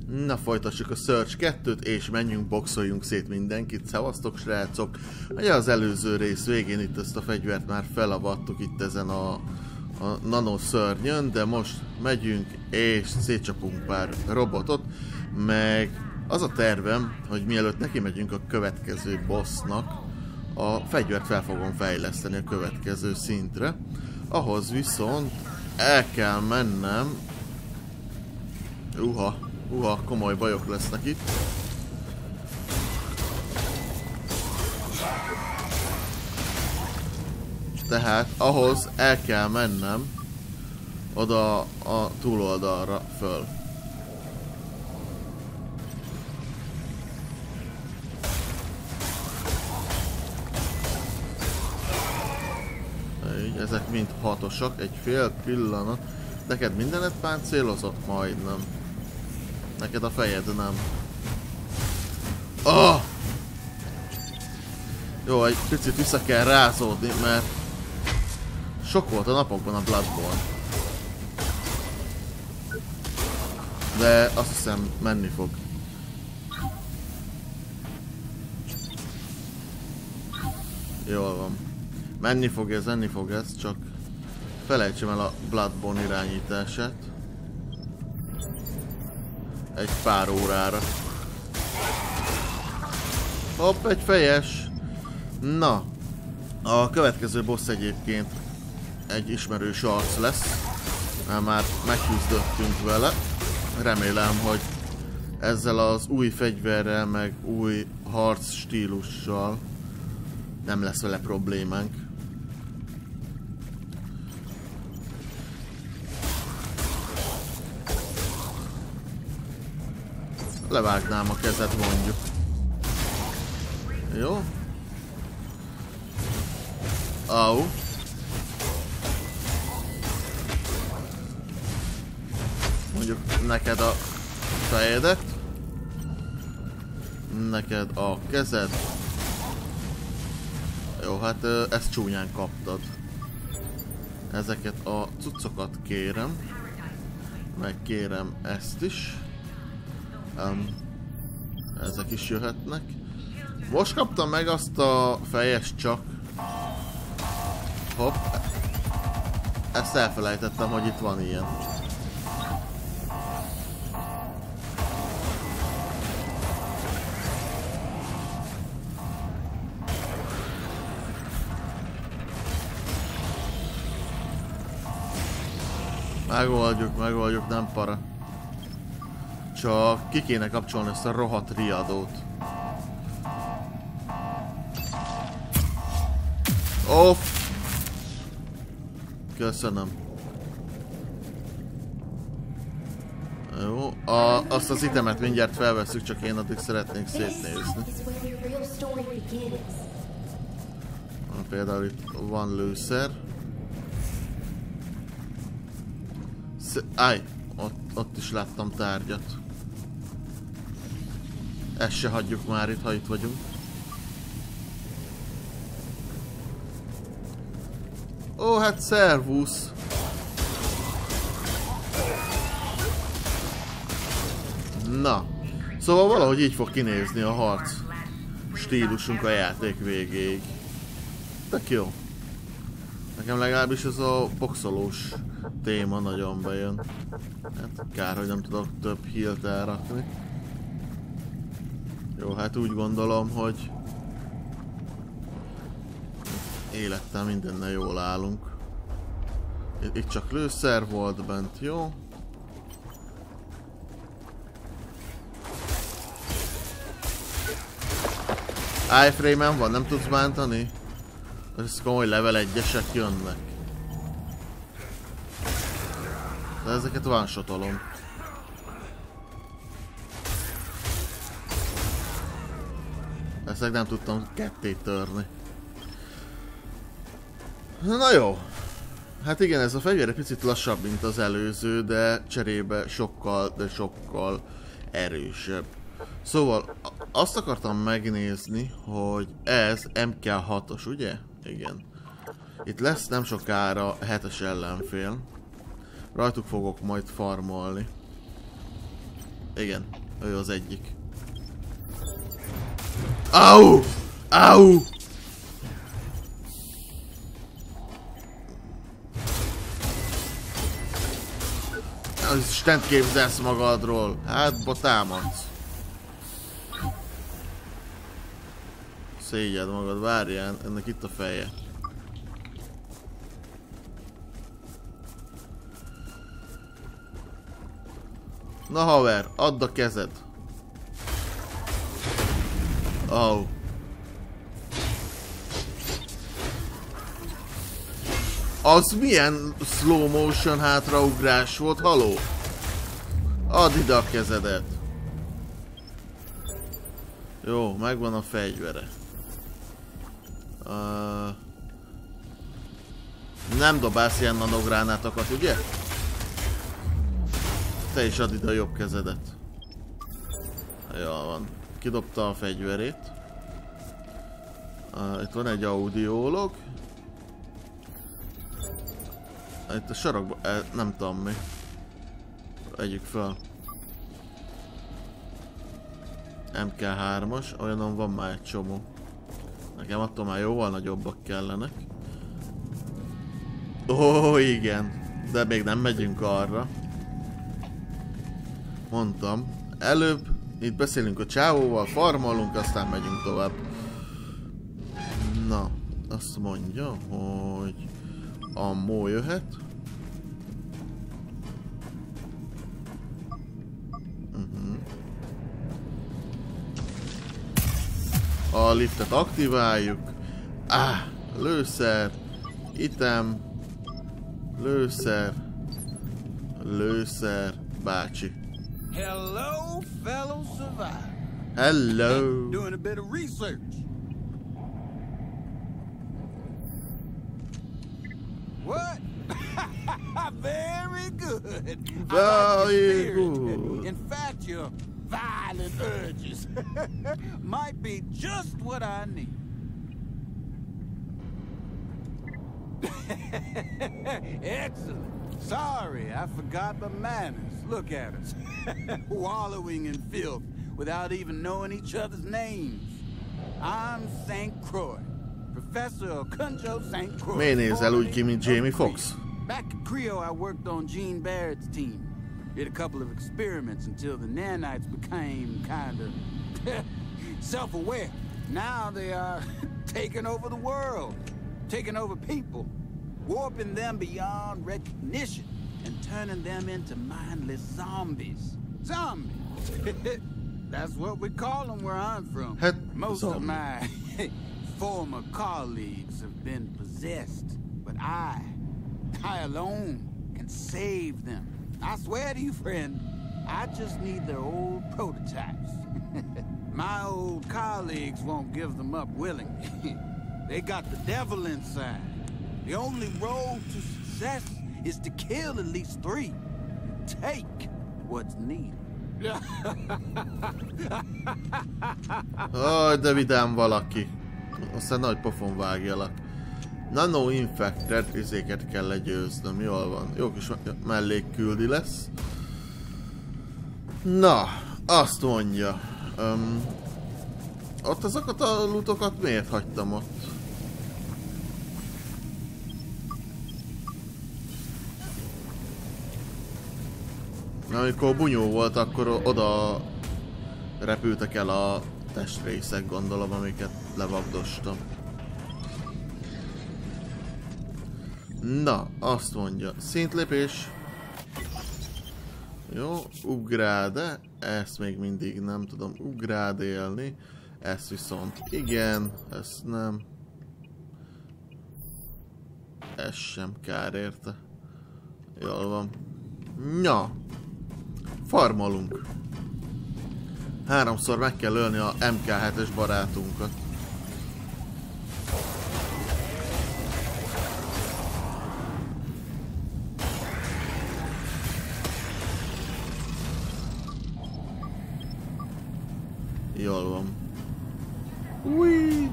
Na, folytassuk a Surge 2-t, és menjünk, boxoljunk szét mindenkit. Szevasztok, srácok! Ugye az előző rész végén itt ezt a fegyvert már felavattuk itt ezen a nano szörnyön, de most megyünk és szétcsapunk pár robotot, meg az a tervem, hogy mielőtt neki megyünk a következő bossnak, a fegyvert fel fogom fejleszteni a következő szintre. Ahhoz viszont el kell mennem. Komoly bajok lesznek itt. Tehát ahhoz el kell mennem oda a túloldalra föl. Így, ezek mind hatosak, egy fél pillanat. Neked mindenet páncélozott? Majdnem. Neked a fejed nem. Oh! Jó, egy picit vissza kell rázódni, mert sok volt a napokban a Bloodborne. De azt hiszem menni fog. Jól van. Menni fog ez, csak felejtsem el a Bloodborne irányítását. Egy pár órára. Hopp, egy fejes! Na, a következő boss egyébként egy ismerős arc lesz. Már megküzdöttünk vele. Remélem, hogy ezzel az új fegyverrel, meg új harc stílussal nem lesz vele problémánk. Levágnám a kezed, mondjuk. Jó. Au. Mondjuk neked a fejedet. Neked a kezed. Jó, hát ezt csúnyán kaptad. Ezeket a cuccokat kérem. Meg kérem ezt is. Ezek is jöhetnek. Most kaptam meg azt a fejes csak. Hopp. Ezt elfelejtettem, hogy itt van ilyen. Megoldjuk, nem para. Csak ki kéne kapcsolni ezt a rohadt riadót. Off! Köszönöm. Jó, azt az itemet mindjárt felveszünk, csak én addig szeretnék szétnézni. Például itt van lőszer. Ott is láttam tárgyat. Ezt se hagyjuk már itt, ha itt vagyunk. Ó, hát szervusz! Na, szóval valahogy így fog kinézni a harc stílusunk a játék végéig. Tök jó. Nekem legalábbis ez a boxolós téma nagyon bejön. Hát kár, hogy nem tudok több healt elrakni. Jó, hát úgy gondolom, hogy élettel mindennel jól állunk. Itt csak lőszer volt bent, jó? Iframe-en van, nem tudsz bántani? Ez komoly level 1-esek jönnek. De ezeket one-shotolom. Ezt nem tudtam ketté törni. Na jó. Hát igen, ez a fegyver egy picit lassabb, mint az előző, de cserébe sokkal erősebb. Szóval azt akartam megnézni, hogy ez MK6-os, ugye? Igen. Itt lesz nem sokára 7-es ellenfél. Rajtuk fogok majd farmolni. Igen, ő az egyik. Au! Au! Az Istent képzelsz magadról. Hátba támadsz. Szégyed magad, várjál, ennek itt a feje. Na haver, add a kezed. Au. Az milyen slow motion hátraugrás volt, haló? Add ide a kezedet. Jó, megvan a fegyvere. Nem dobálsz ilyen nanogránátokat, ugye? Te is add ide a jobb kezedet. Jól van. Kidobta a fegyverét. Itt van egy audiolog. Itt a sarokban, nem tudom mi. Vegyük fel. MK3-as, olyanon van már egy csomó. Nekem attól már jóval nagyobbak kellenek. Ó, igen. De még nem megyünk arra. Mondtam. Előbb itt beszélünk a csávóval, farmolunk, aztán megyünk tovább. Na, azt mondja, hogy ammó jöhet. A liftet aktiváljuk. Lőszer, item, lőszer, bácsi. Hello, fellow survivor. Hello. Doing a bit of research. What? Very good. Very good. In fact, your violent urges might be just what I need. Excellent. Sorry, I forgot my manners. Look at us. Wallowing in filth without even knowing each other's names. I'm St. Croix. Professor Kunjo St. Croix. Miért nézel úgy ki, mint Jamie Foxx? Back at Creo, I worked on Gene Barrett's team. Did a couple of experiments until the nanites became kind of self-aware. Now they are taking over the world, taking over people, warping them beyond recognition and turning them into mindless zombies. Zombies! That's what we call them where I'm from. Most of my former colleagues have been possessed, but I alone can save them. I swear to you, friend, I just need their old prototypes. My old colleagues won't give them up willingly. They got the devil inside. The only road to success is to kill at least 3 and take what's needed. De vidám valaki. Aztán nagy pofon vágjalak. Nano infected izéket kell legyőznöm, jól van. Jó kis mellékküldi lesz. Na, azt mondja. Ott azokat a lootokat miért hagytam ott? Amikor bunyó volt, akkor oda repültek el a testrészek, gondolom, amiket levagdostam. Na, azt mondja, szintlépés. Jó, ugrál, de ezt még mindig nem tudom ugrádélni. Ezt viszont igen, ezt nem. Ez sem kár érte. Jól van. Na, farmolunk. 3-szor meg kell ölni a MK7-es barátunkat. Jól van. Ui.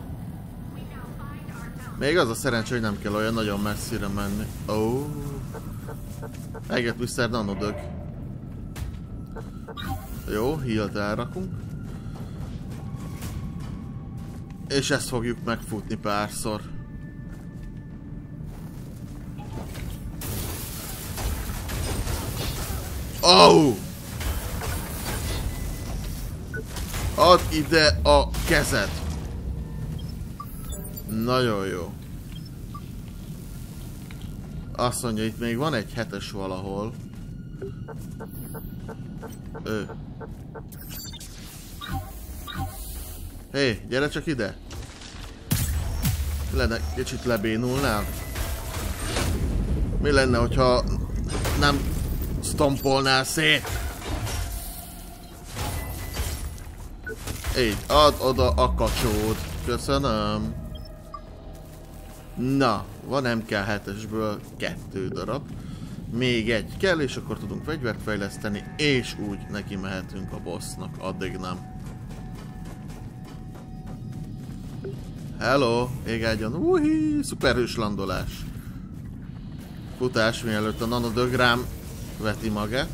Még az a szerencsé, hogy nem kell olyan nagyon messzire menni. Megjött Mr. Nanodög. Jó, healt elrakunk. És ezt fogjuk megfutni párszor. Oh! Add ide a kezed! Nagyon jó. Azt mondja, itt még van egy 7-es valahol. Hé, gyere csak ide! Lenne, kicsit lebénulnál? Mi lenne, hogyha nem stompolnál szét? Így, add oda a kacsód. Köszönöm. Na, van MK7-esből 2 darab. Még egy kell, és akkor tudunk fegyvert fejleszteni, és úgy neki mehetünk a bossnak, addig nem. Hello, égágyon, uhi, szuperhős landolás. Futás, mielőtt a nanodögrám veti magát.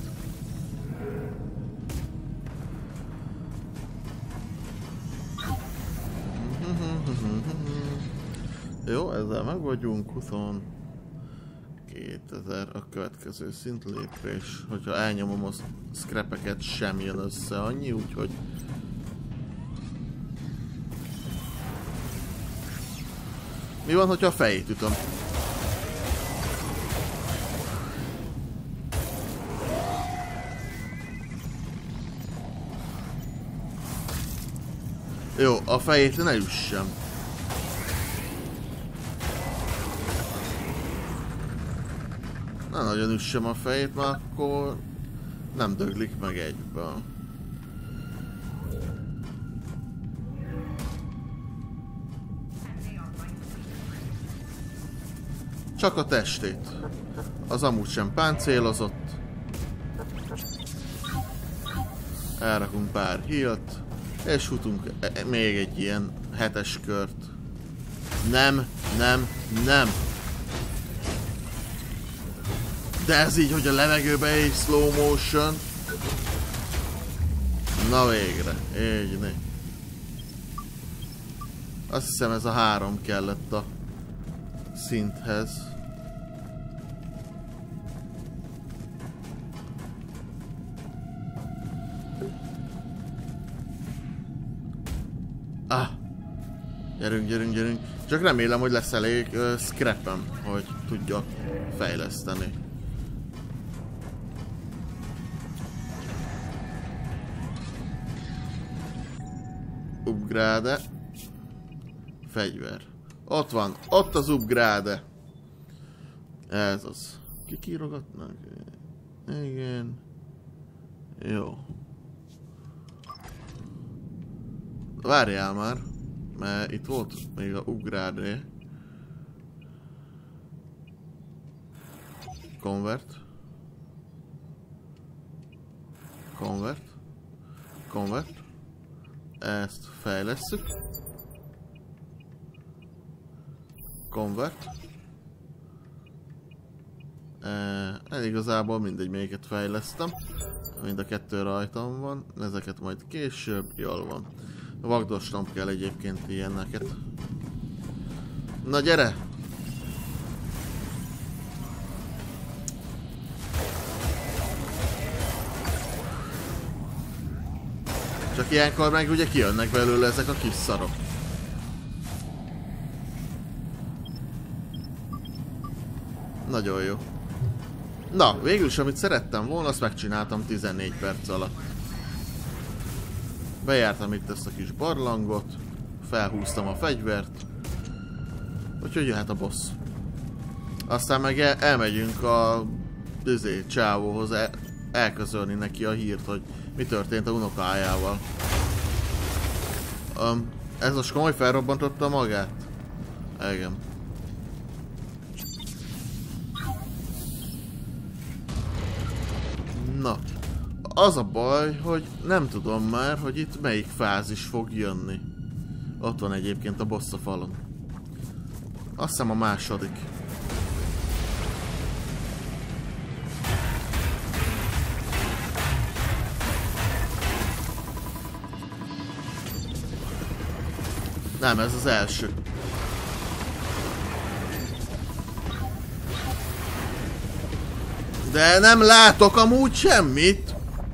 Jó, ezzel meg vagyunk, 22.000 a következő szintlépés. Hogyha elnyomom a scrapeket, sem jön össze annyi, úgyhogy... Mi van, hogyha a fejét ütöm? Jó, a fejét ne üssem. Ne nagyon üssem a fejét, mert akkor nem döglik meg egyből. Csak a testét. Az amúgy sem páncélozott. Elrakunk pár healt, és futunk még egy ilyen 7-es kört. Nem, nem, nem. De ez így, hogy a levegőbe is slow motion. Na végre, így né. Azt hiszem ez a 3 kellett a szinthez. Ah! Gyerünk, gyerünk, gyerünk. Csak remélem, hogy lesz elég scrapem, hogy tudja fejleszteni. Upgrade. Fegyver. Ott van, ott az upgrade. Ez az. Kikírogatnak? Igen. Jó. Várjál már, mert itt volt még a upgrade. Convert. Convert. Convert. Ezt fejlesszük. Convert. Igazából mindegy, melyiket fejlesztem. Mind a 2 rajtam van. Ezeket majd később. Jól van. Vagdosnom kell egyébként ilyeneket. Na gyere! Csak ilyenkor meg ugye kijönnek belőle ezek a kis szarok. Nagyon jó. Na, végülis amit szerettem volna, azt megcsináltam 14 perc alatt. Bejártam itt ezt a kis barlangot, felhúztam a fegyvert, úgyhogy jöhet a boss. Aztán meg elmegyünk a csávóhoz elközölni neki a hírt, hogy mi történt a unokájával. Ez most komoly felrobbantotta magát? Igen. Na, az a baj, hogy nem tudom már, hogy itt melyik fázis fog jönni. Ott van egyébként a boss a falon. Azt hiszem a második. Nem, ez az első. De nem látok amúgy semmit.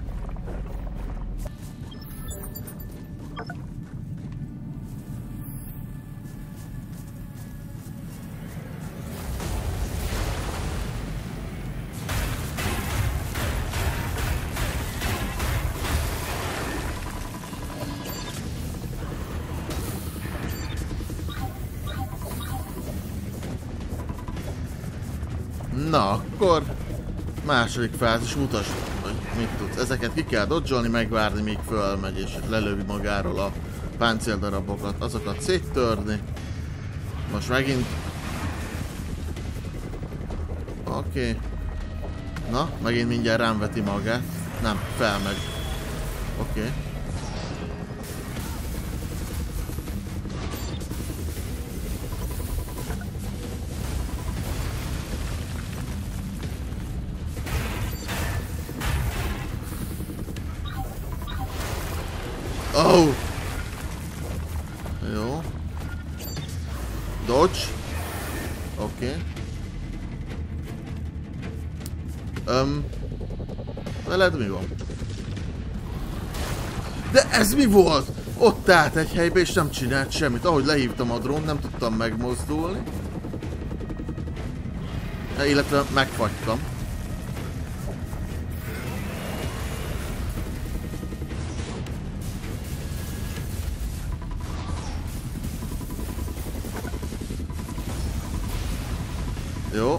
Na, akkor második fázis, mutasd, hogy mit tudsz. Ezeket ki kell dodge-olni, megvárni, míg fölmegy, és lelövi magáról a páncéldarabokat, azokat széttörni. Most megint... Oké. Na, megint mindjárt rám veti magát. Nem, felmegy. Oké. Oh! Jó. Dodge. Oké. Veled mi van? De ez mi volt? Ott állt egy helybe és nem csinált semmit. Ahogy lehívtam a drónt, nem tudtam megmozdulni. Illetve megfagytam. Jó.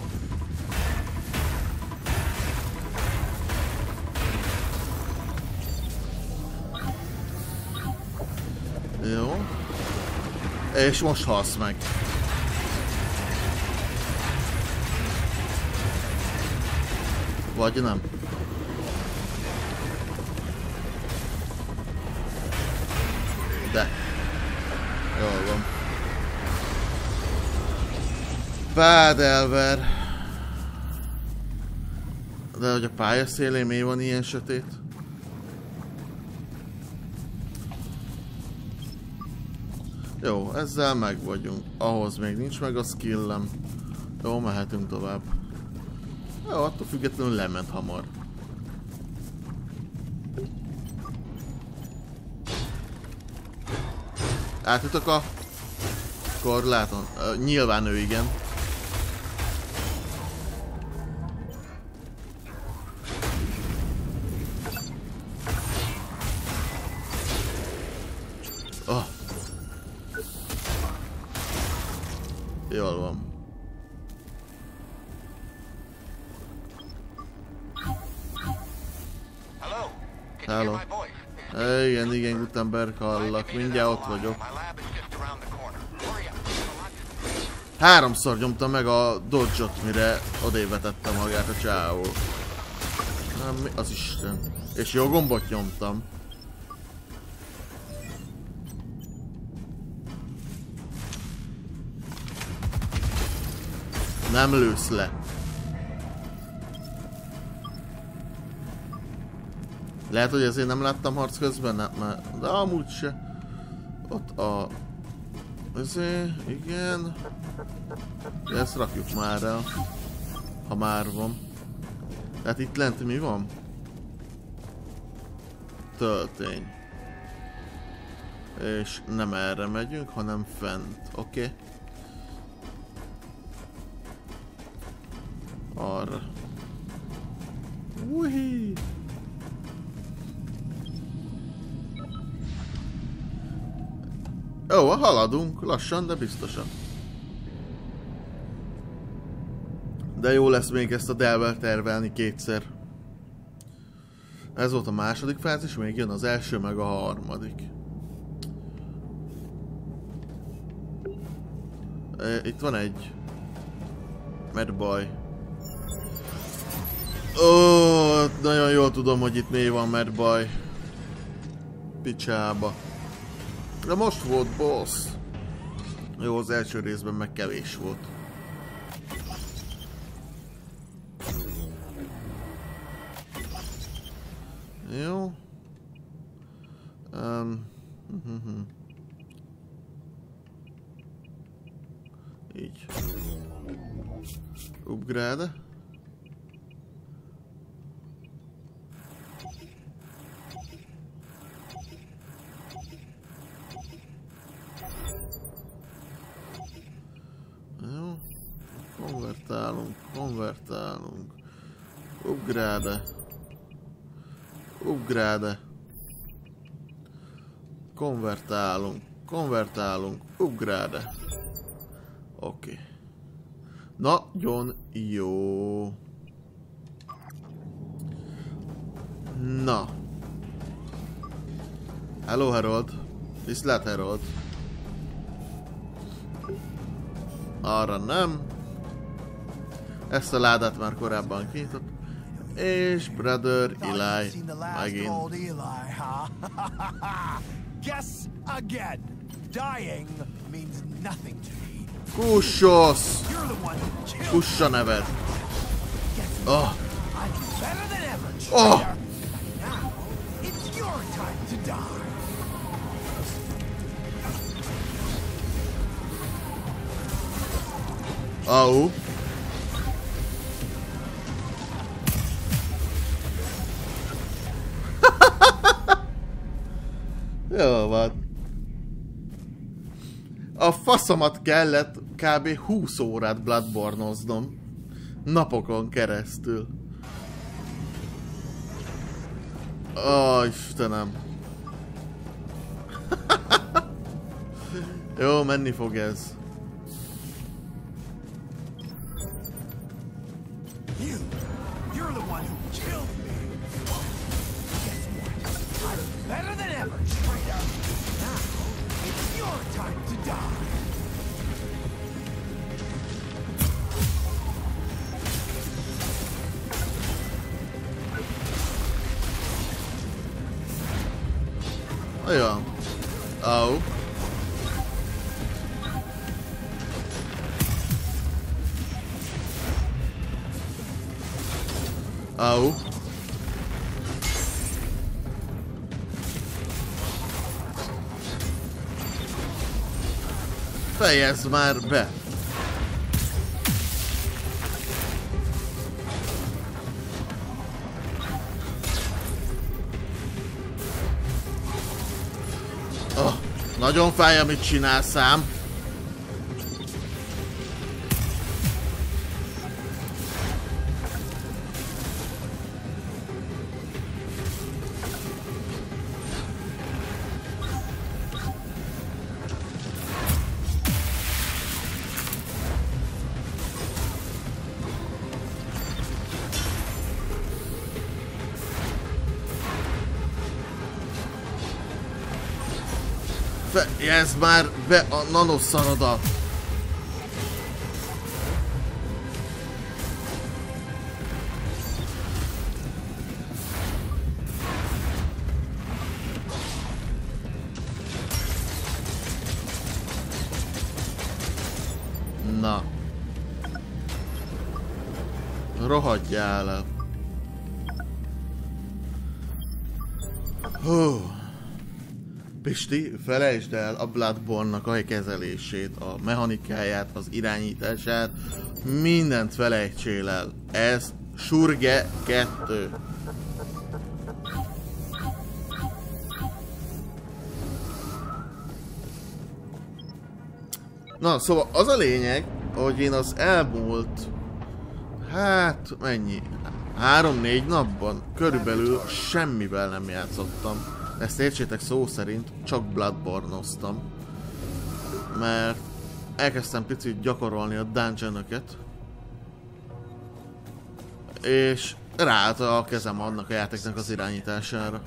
Jó. És most halsz meg. Vagy nem. De. Jól van. Vádelver. De hogy a pálya szélén miért van ilyen sötét? Jó, ezzel meg vagyunk. Ahhoz még nincs meg a skillem. Jó, mehetünk tovább. Jó, attól függetlenül lement hamar. Átjutok a korláton? Nyilván ő igen. Oh. Jól van. Hello. Igen, Gutenberg, hallak. Mindjárt ott vagyok. Háromszor nyomta meg a dodge-ot, mire odévetette magát a csávó. Nem, mi az Isten. És jó gombot nyomtam. Nem lősz le. Lehet, hogy ezért nem láttam harc közben, nem, de amúgy se. Ott a... Ezért, igen. De ezt rakjuk már el. Ha már van. Tehát itt lent mi van? Töltény. És nem erre megyünk, hanem fent. Oké. Arra. Uhi. Jó, haladunk, lassan, de biztosan. De jó lesz még ezt a Dell-vel tervelni kétszer. Ez volt a második fázis, még jön az első, meg a harmadik. Itt van egy... Medbaj. Ó, nagyon jól tudom, hogy itt mi van, Medbaj. Picsába. De most volt boss. Jó, az első részben meg kevés volt. Jó. Így. Upgrade. Jó. Konvertálunk. Upgrade. Konvertálunk. Upgrade. Oké. Nagyon jó. Na. Hello, Harold. Viszlát, Harold. Arra nem. Ezt a ládát már korábban kinyitott. És Brother Eli megint. Guess again. Dying means nothing to me. Kussos! Kussa neved. Oh. Oh. Now it's your time to die. Au. Jó van. A faszomat kellett kb. 20 órát Bloodborne-oznom. Napokon keresztül. Ó, Istenem. Jó, menni fog ez. You're the one who killed me. Guess what? I'm better than ever, traitor. Now it's your time to die. Olyan. Au. Au. Fejezd már be! Oh, nagyon fáj, amit csinálsz ám. Fejezd már be a nanoszarodat! Na. Rohadjál el. Hú. Pisti, felejtsd el a Bloodborne-nak a kezelését, a mechanikáját, az irányítását, mindent felejtsél el. Ez Surge 2. Na, szóval az a lényeg, hogy én az elmúlt, hát mennyi, 3-4 napban körülbelül semmivel nem játszottam. Ezt értsétek szó szerint, csak Bloodborne-oztam. Mert elkezdtem picit gyakorolni a dungeon-öket. És ráállt a kezem annak a játéknak az irányítására.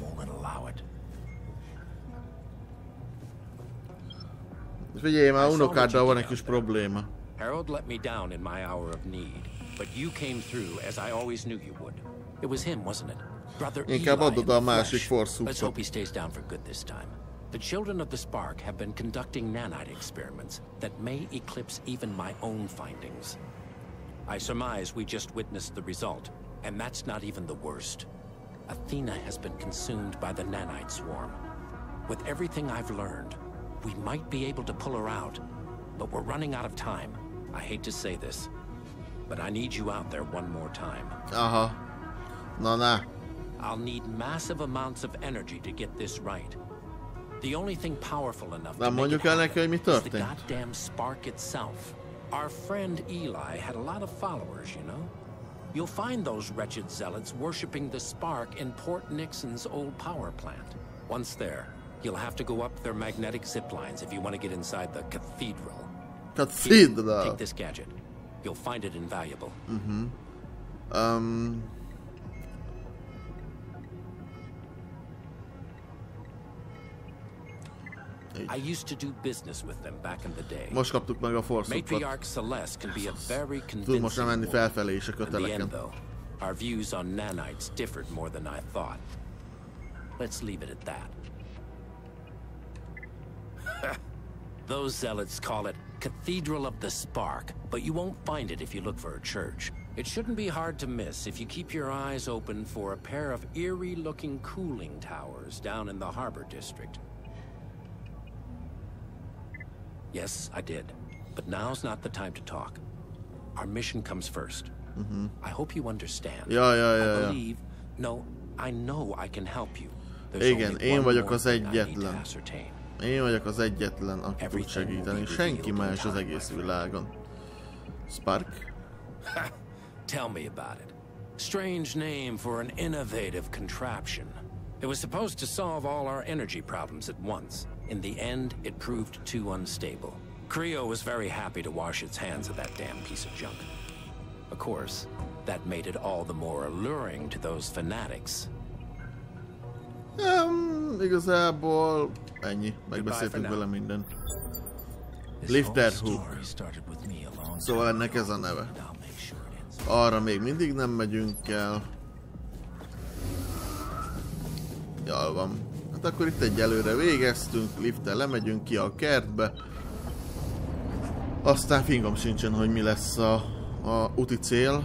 Figyelj, már unokáddal van egy kis probléma. Harold let me down in my hour of need, but you came through as I always knew you would. It was him, wasn't it? Brother Inkább add oda a másik forszútot. Let's hope he stays down for good this time. The children of the Spark have been conducting nanite experiments that may eclipse even my own findings. I surmise we just witnessed the result, and that's not even the worst. Athena has been consumed by the nanite swarm. With everything I've learned, we might be able to pull her out, but we're running out of time. I hate to say this, but I need you out there one more time. Aha. Na. I'll need massive amounts of energy to get this right. The only thing powerful enough to make it happen is the goddamn spark itself. Our friend Eli had a lot of followers, you know? You'll find those wretched zealots worshipping the spark in Port Nixon's old power plant. Once there, you'll have to go up their magnetic zip lines if you want to get inside the cathedral. Cathedral. Take this gadget. You'll find it invaluable. I used to do business with them back in the day. Most kaptuk meg a Force-okat. Matriarch Celeste can be a very Tud most nem menni convincing felfelé is a woman. In the köteleken. end, though, our views on nanites differed more than I thought. Let's leave it at that. Those zealots call it Cathedral of the Spark, but you won't find it if you look for a church. It shouldn't be hard to miss if you keep your eyes open for a pair of eerie-looking cooling towers down in the Harbor District. Yes, I did. But now's not the time to talk. Our mission comes first. I hope you understand. Ja. I believe... No, I know I can help you. There's Igen, only én one vagyok more az thing I need to egyetlen. ascertain. Én vagyok az egyetlen, aki tud segíteni. Senki más az egész világon. Spark? Tell me about it. Strange name for an innovative contraption. It was supposed to solve all our energy problems at once. In the end, it proved too unstable. Creo was very happy to wash its hands of that damn piece of junk. Of course, that made it all the more alluring to those fanatics. Igazából ennyi. Megbeszéltünk vele mindent. Lift that hook. Szóval ennek ez a neve. Arra még mindig nem megyünk el. Jól van. Hát akkor itt egyelőre végeztünk, lifttel lemegyünk ki a kertbe. Aztán fingom sincsen, hogy mi lesz a úti cél.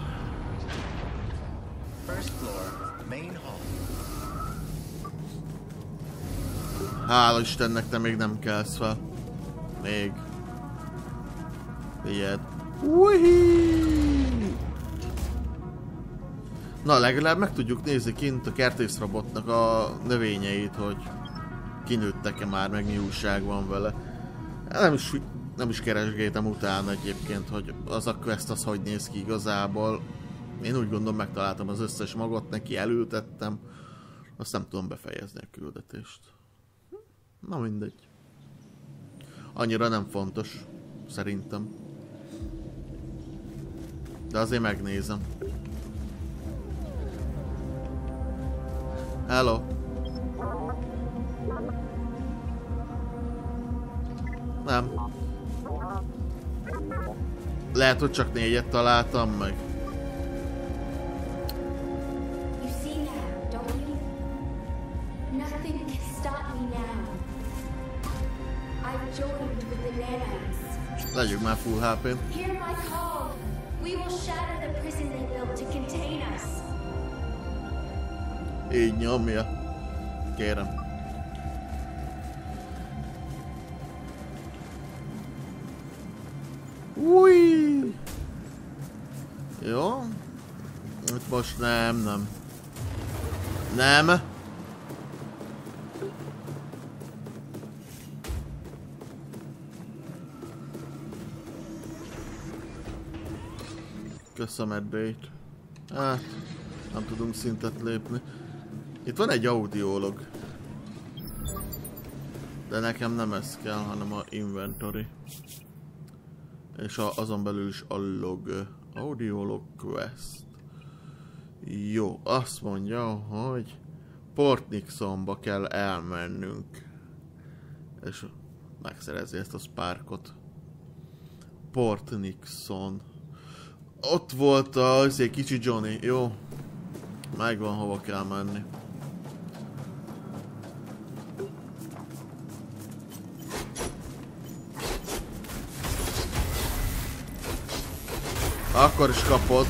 Hála Istennek, te még nem kelsz fel. Még. Figyeld. Na, legalább meg tudjuk nézni kint a kertészrobotnak a növényeit, hogy kinőttek-e már, meg mi újság van vele. Nem is keresgéltem utána egyébként, hogy az a quest az hogy néz ki igazából. Én úgy gondolom, megtaláltam az összes magot, neki elültettem. Azt nem tudom befejezni a küldetést. Na mindegy. Annyira nem fontos, szerintem. De azért megnézem. Hello. Nem. Lehet, hogy csak 4-et találtam meg. You see now, don't you? Nothing can stop me now. I've joined with the nanites. Legyünk már full HP-n. Hear my call. We will shatter the prison they built to contain us. Így nyomja. Kérem. Új! Jó. Itt most nem. Nem! Köszönöm Eddét. Hát, nem tudunk szintet lépni. Itt van egy audiolog. De nekem nem ez kell, hanem a inventory. És azon belül is a log. Audiolog quest. Jó, azt mondja, hogy Port Nixonba kell elmennünk. És megszerezni ezt a sparkot. Port Nixon. Ott volt egy kicsi Johnny, jó? Megvan, hova kell menni. Akkor is kapod.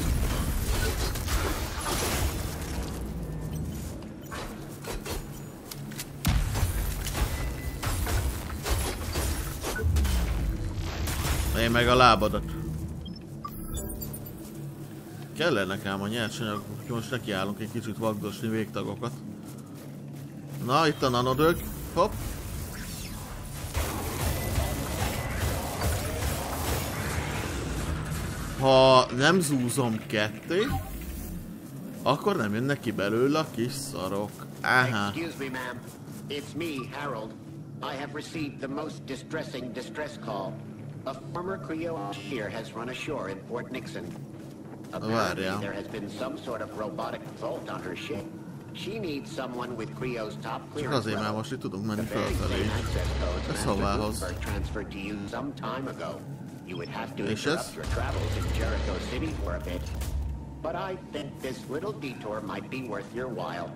Én meg a lábadat. Kellene nekem a nyersanyag, hogy most nekiállunk egy kicsit vagdosni végtagokat. Na, itt a nanodög. Hopp. Ha nem zúzom ketté, akkor nem jönnek ki belőle a kis szarok. Aha. Excuse me, ma'am. It's me, Harold. I have received the most distressing distress call. A former Creo engineer has run ashore in Port Nixon. Apparently, there has been some sort of robotic fault on her ship. She needs someone with Creo's top clearance azért már most itt tudunk menni felfelé. Ez hová hoz? Transferred to you some time ago. You would have to interrupt your travels in Jericho City for a bit. But I think this little detour might be worth your while.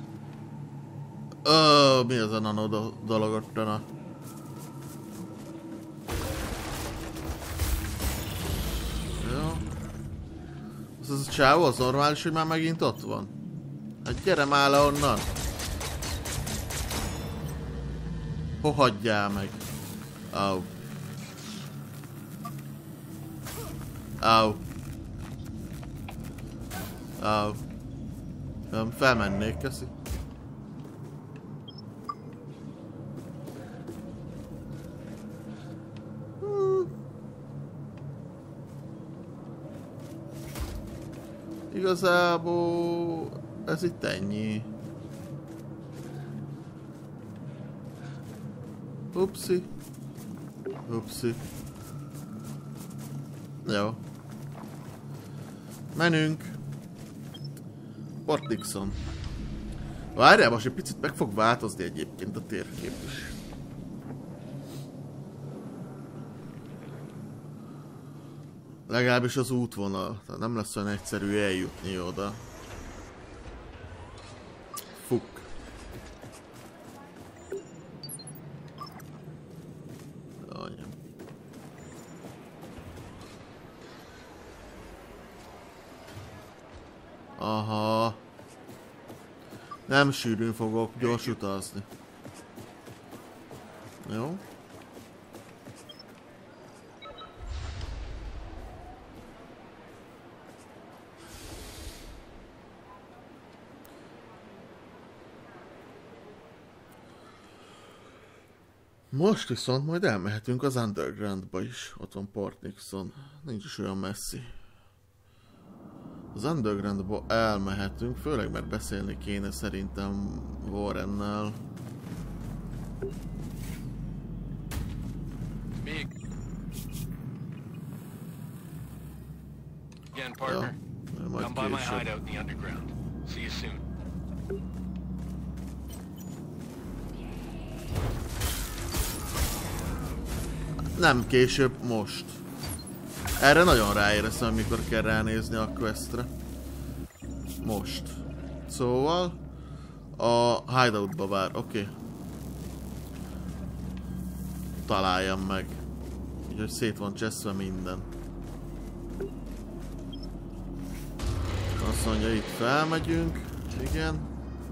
Mi az a nano dolog ott? Jó. Ez a csávó az normális, hogy már megint ott van? Hát gyere már le onnan! Ho, hagyjál meg! Au. Au. Au. Felmennék, köszi. Igazából ez itt ennyi. Upsi. Upsi. Jó. Menünk. Port Nixon. Várjál, most egy picit meg fog változni egyébként a térkép is. Legalábbis az útvonal. Tehát nem lesz olyan egyszerű eljutni oda. Fuk. Anyám. Aha. Nem sűrűn fogok gyors utazni. Jó. Most viszont majd elmehetünk az Undergroundba is. Ott van Port Nixon. Nincs is olyan messzi. Az Undergroundba elmehetünk, főleg mert beszélni kéne szerintem Warrennel. Again, partner. Come by my hideout in the underground. See you soon. Nem később, most. Erre nagyon ráéreztem, amikor kell ránézni a questre. Most. Szóval a hideoutba vár, oké. Találjam meg. Úgyhogy szét van cseszve minden. Azt mondja, itt felmegyünk. Igen.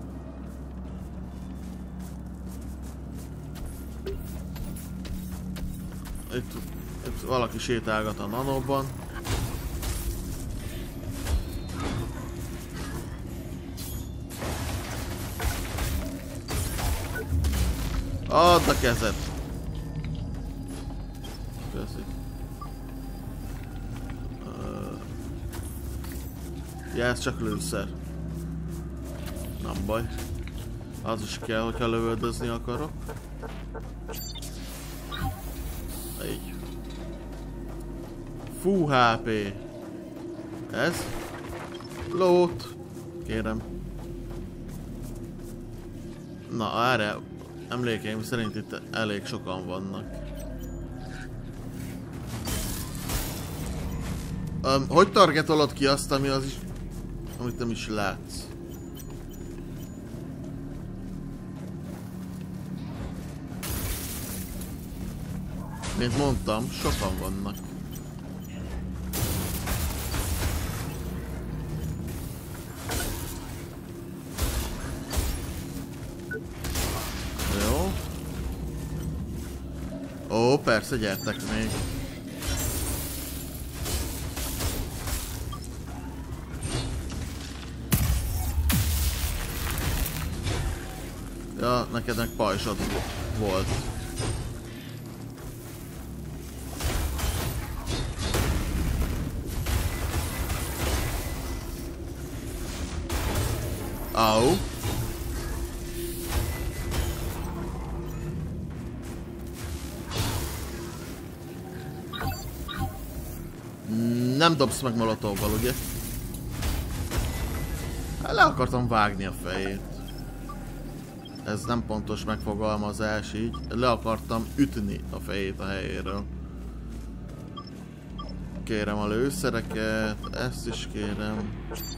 Itt valaki sétálgat a nanóban. Add a kezed! Köszi. Ja, ez csak lőszer. Nem baj. Az is kell, hogyha lövöldözni akarok. Így. Fú HP. Ez? Lót. Kérem. Na, erre emlékeim szerint itt elég sokan vannak. Hogy targetolod ki azt, ami az is, amit nem is látsz? Mint mondtam, sokan vannak. Jó. Ó, persze, gyertek még. neked meg pajzsod volt. Au. Nem dobsz meg molotovval, ugye? Le akartam vágni a fejét. Ez nem pontos megfogalmazás így. Le akartam ütni a fejét a helyéről. Kérem a lőszereket, ezt is kérem.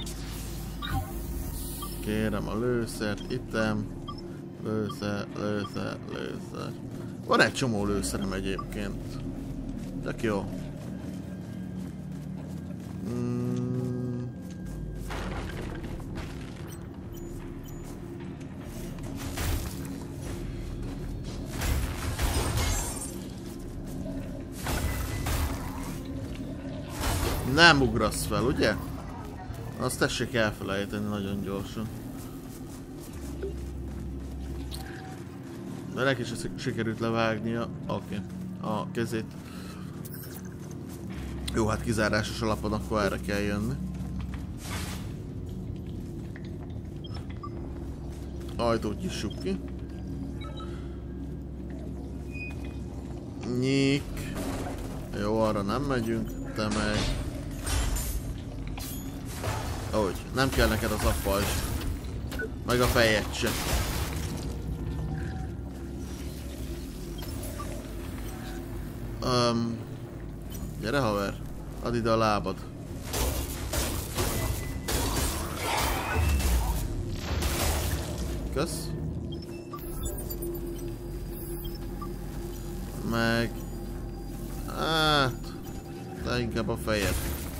Kérem a lőszert, item. Lőszer. Van egy csomó lőszerem egyébként. Tök jó. Nem ugrasz fel, ugye? Azt tessék elfelejteni nagyon gyorsan. De neki is sikerült levágnia. Oké. A kezét. Jó, hát kizárásos alapon akkor erre kell jönni. Ajtót nyissuk ki. Nyík. Jó, arra nem megyünk. Te meg. Ahogy, nem kell neked az a pajzs. Meg a fejed se. Gyere haver, add ide a lábad. Kösz. Meg... Hát... De inkább a fejed.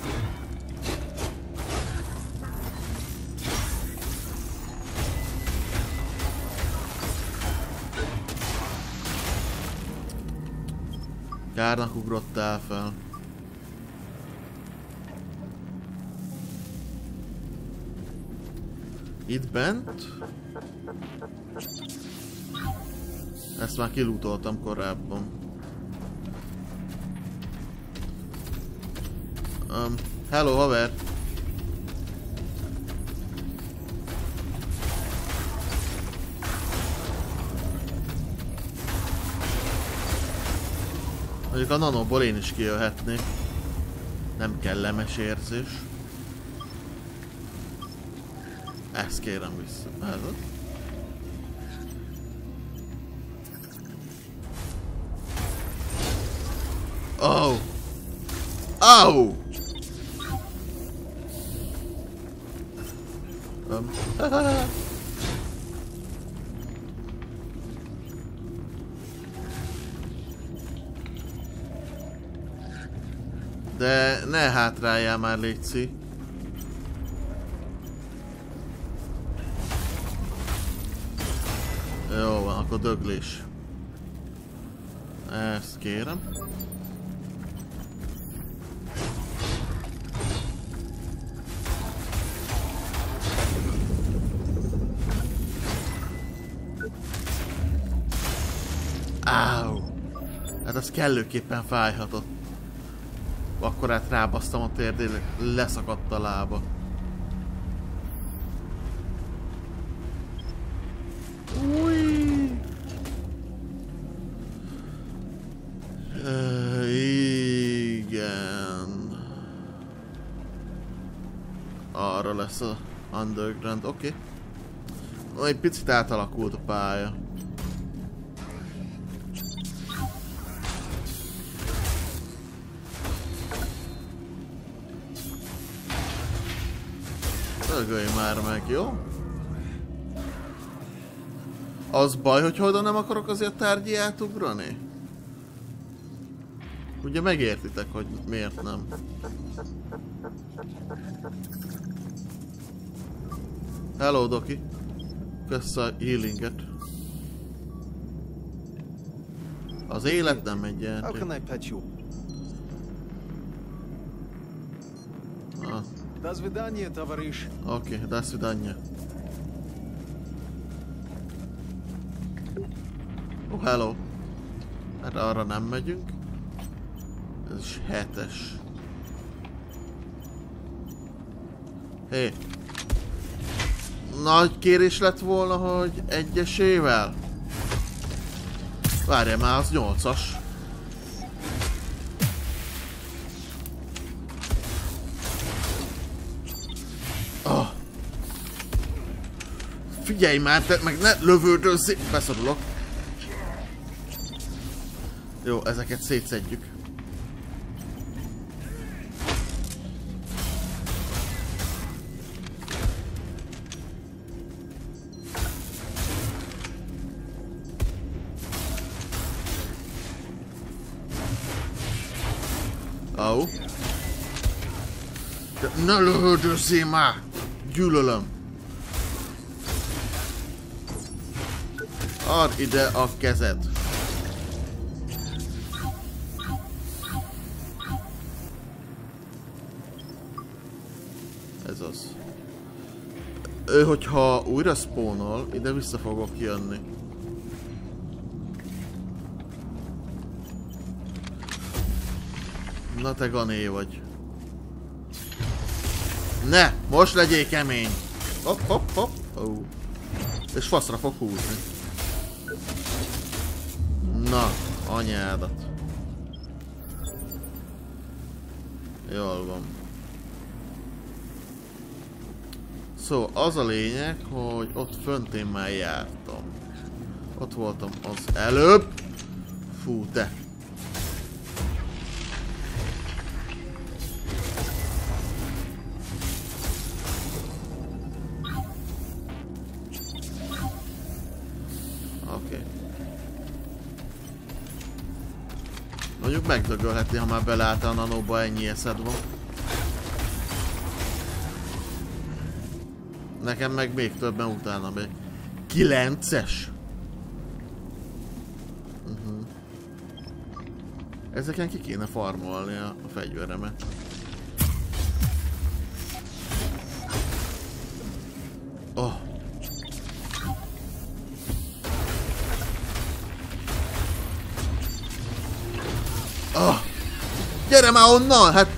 Kárnak ugrottál fel. Itt bent? Ezt már kilútoltam korábban. Hello haver! Mondjuk a nanóból én is kijöhetnék. Nem kellemes érzés. Ezt kérem vissza. Látod? Oh! Oh! De ne hátráljál már, létszi. Jó van, akkor döglés. Ezt kérem. Áú! Hát ez kellőképpen fájhatott. Akkorát rábasztam a térdére, leszakadt a lába. Új! Igen. Arra lesz a underground, oké. Egy picit átalakult a pálya. Dögölj már meg, jó? Az baj, hogy oda nem akarok azért tárgyi átugrani? Ugye megértitek, hogy miért nem. Hello, Doki. Kösz a healinget. Az élet nem egy játék. До свидания, товарищ. Oké, до свидания. Oh, hello. Hát arra nem megyünk. Ez is 7-es. Hé. Nagy kérés lett volna, hogy 1-esével? Várjál már, az 8-as. Oh. Figyelj már, te meg ne lövöldözzél! Beszorulok. Jó, ezeket szétszedjük. Au. De ne lövöldözzél már! Gyűlölöm. Add ide a kezed. Ez az. Ő, hogyha újra spawnol, ide vissza fogok jönni. Na te gané vagy. Ne! Most legyél kemény! Hopp, hopp, hopp! Oh. És faszra fog húzni. Na, anyádat. Jól van. Szóval az a lényeg, hogy ott fönt én már jártam. Ott voltam az előbb. Fú, te. Oké. Mondjuk megdögölheti, ha már beleálltál a nanóba, ennyi eszed van. Nekem meg még többen utána még. 9-es! Ezeken ki kéne farmolni a fegyveremet. Oh. Oh. Gyere már onnan! Hát...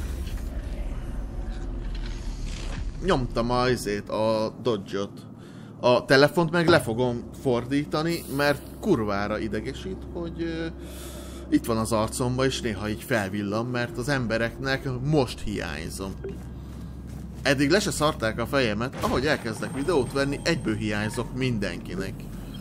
Nyomtam a izét, a dodge-ot. A telefont meg le fogom fordítani, mert kurvára idegesít, hogy itt van az arcomba, és néha így felvillan, mert az embereknek most hiányzom. Eddig le se szarták a fejemet, ahogy elkezdek videót venni, egyből hiányzok mindenkinek.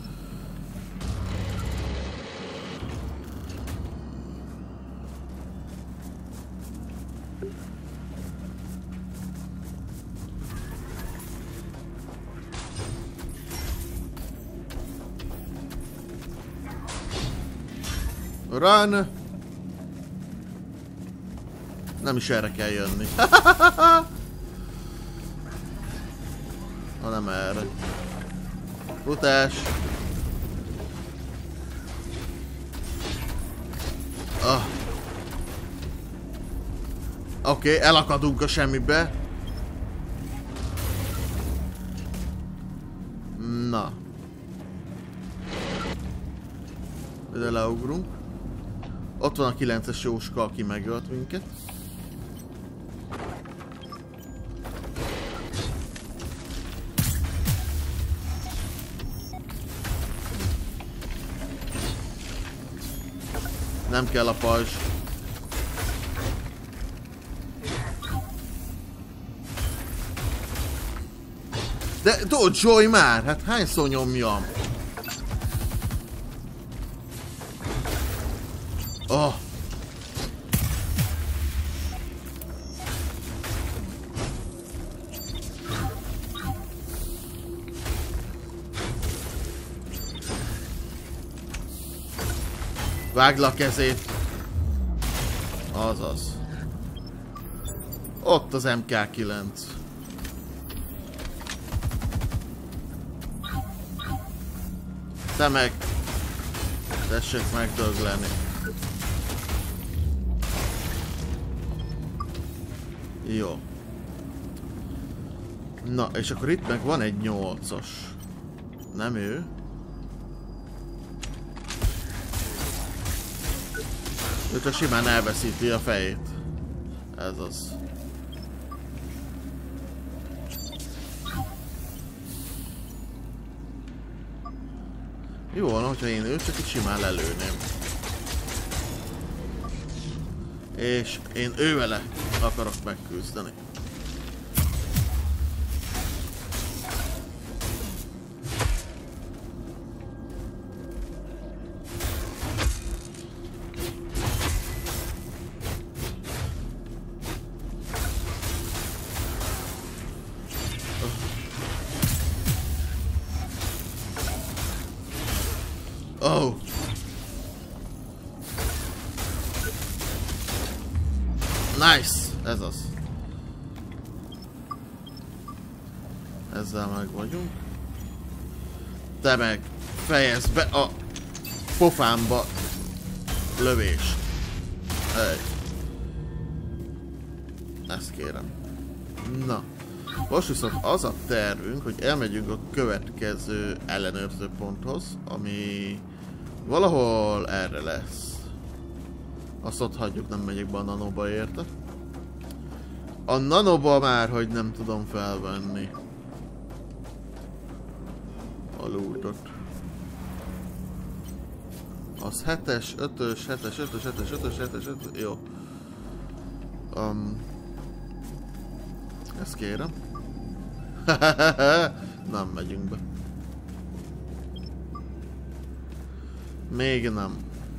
Run! Nem is erre kell jönni. Hanem erre. Futás! Oh. Oké, elakadunk a semmibe. Na. Ide leugrunk. Ott van a 9-es Jóska, aki megölt minket. Nem kell a pajzs. De dodge-olj már! Hát hányszor nyomjam? Oh. Vágd le a kezét. Azaz. Ott az MK9. Te meg. Tessék megdögleni. Jó. Na, és akkor itt meg van egy 8-as. Nem ő. Ő csak simán elveszíti a fejét. Ez az. Jó van, hogyha én őt csak itt simán lelőném. És én ővele akarok megküzdeni. Oh. Nice! Ez az. Ezzel meg vagyunk. Te meg fejezd be a pofámba lövés. Hey. Ezt kérem. Na. Most viszont az a tervünk, hogy elmegyünk a következő ellenőrző ponthoz, ami valahol erre lesz. Azt ott hagyjuk, nem megyek be a nanóba érte. A nanóba már, hogy nem tudom felvenni a lootot. Az 7-es, 5-ös, 7-es, 5-ös, 7-es, 5-ös, 7-es, 5-ös, jó. Ezt kérem. Nem megyünk be. Még nem.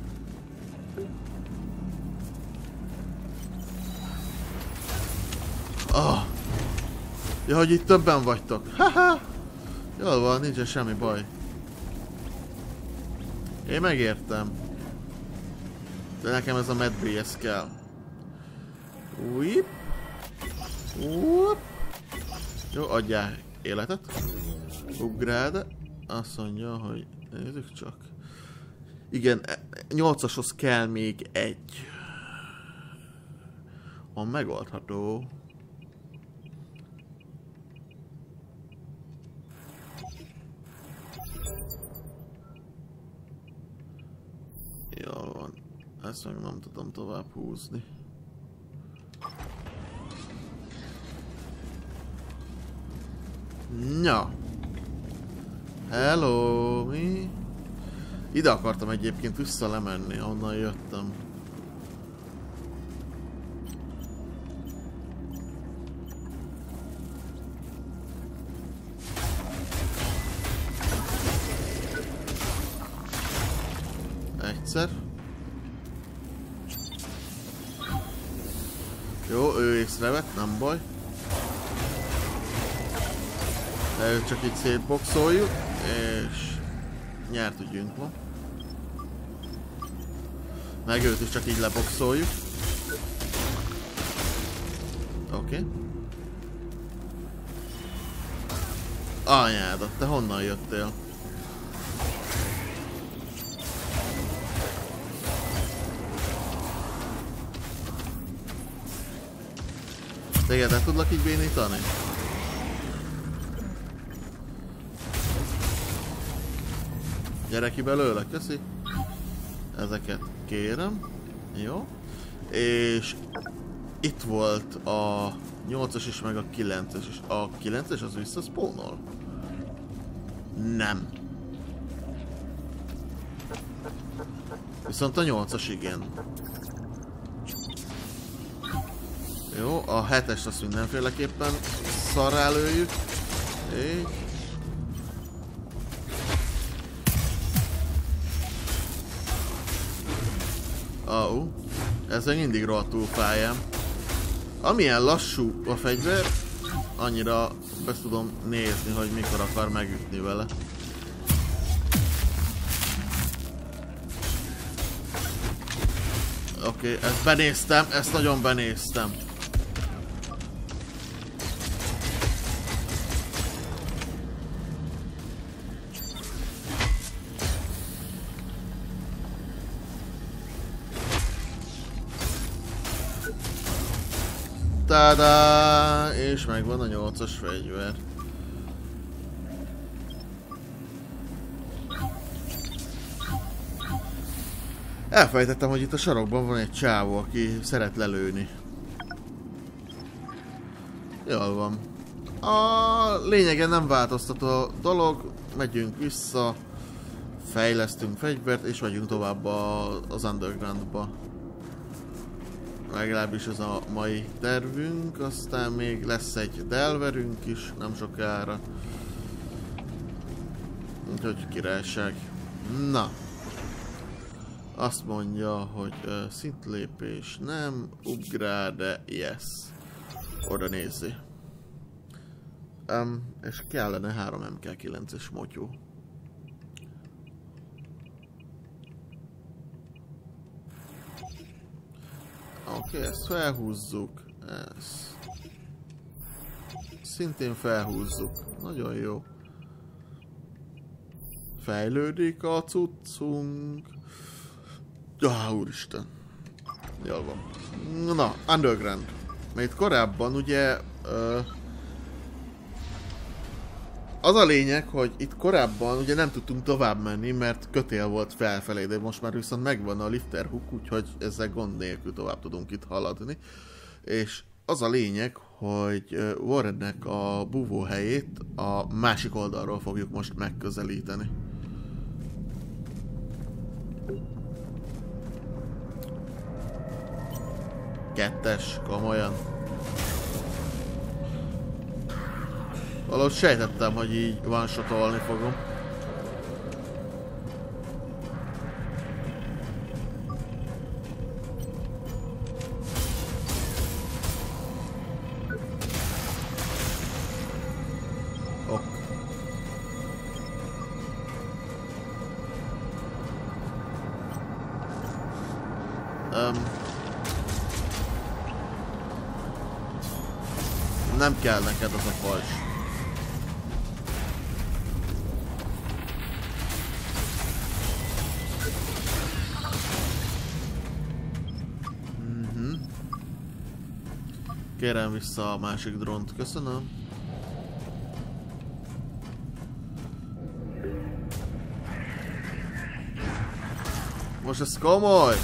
Oh. Ja, hogy itt többen vagytok. Haha. Jól van, nincsen semmi baj. Én megértem. De nekem ez a medbay, ez kell. Whip. Whip. Jó, adjál életet. Ugrál, azt mondja, hogy nézzük csak. Igen, 8-ashoz kell még egy. A megoldható. Jól van. Ezt meg nem tudom tovább húzni. Ja. Hello, mi? Ide akartam egyébként vissza lemenni, onnan jöttem. Egyszer. Jó, ő észrevett, nem baj. De őt csak itt szétboxoljuk, és nyert ügyünk van. Meg őt is csak így leboxoljuk. Oké. Anyádat, te honnan jöttél? Téged el tudlak így bénítani? Gyere ki belőle, köszi. Ezeket kérem. Jó. És itt volt a 8-as is, meg a 9-es is. A 9-es az visszaszpónol? Nem. Viszont a 8-as igen. Jó, a 7-est azt mindenféleképpen szarrá lőjük. Így. Ez még mindig rohadtul fájám. Amilyen lassú a fegyver, annyira be tudom nézni, hogy mikor akar megütni vele. Oké, ezt benéztem, ezt nagyon benéztem. Tadá! És megvan a 8-as fegyver. Elfelejtettem, hogy itt a sarokban van egy csávó, aki szeret lelőni. Jól van. A lényegen nem változtat a dolog, megyünk vissza, fejlesztünk fegyvert, és megyünk tovább az Undergroundba. Legalábbis ez a mai tervünk, aztán még lesz egy delverünk is, nem sokára. Úgyhogy királyság. Na. Azt mondja, hogy szintlépés nem, upgrade, yes. Oda nézi. És kellene 3 MK9-es motyó. Oké, ezt felhúzzuk. Ezt. Szintén felhúzzuk. Nagyon jó. Fejlődik a cuccunk. Úristen. Jól van. Na, Underground. Mert korábban ugye... az a lényeg, hogy itt korábban ugye nem tudtunk tovább menni, mert kötél volt felfelé, de most már viszont megvan a lifter hook, úgyhogy ezzel gond nélkül tovább tudunk itt haladni. És az a lényeg, hogy Warrennek a búvóhelyét a másik oldalról fogjuk most megközelíteni. Kettes, komolyan. Valahogy sejtettem, hogy így one-shotolni fogom. Ok. Nem kell neked az a fals. Kérem vissza a másik drónt, köszönöm. Most ez komoly!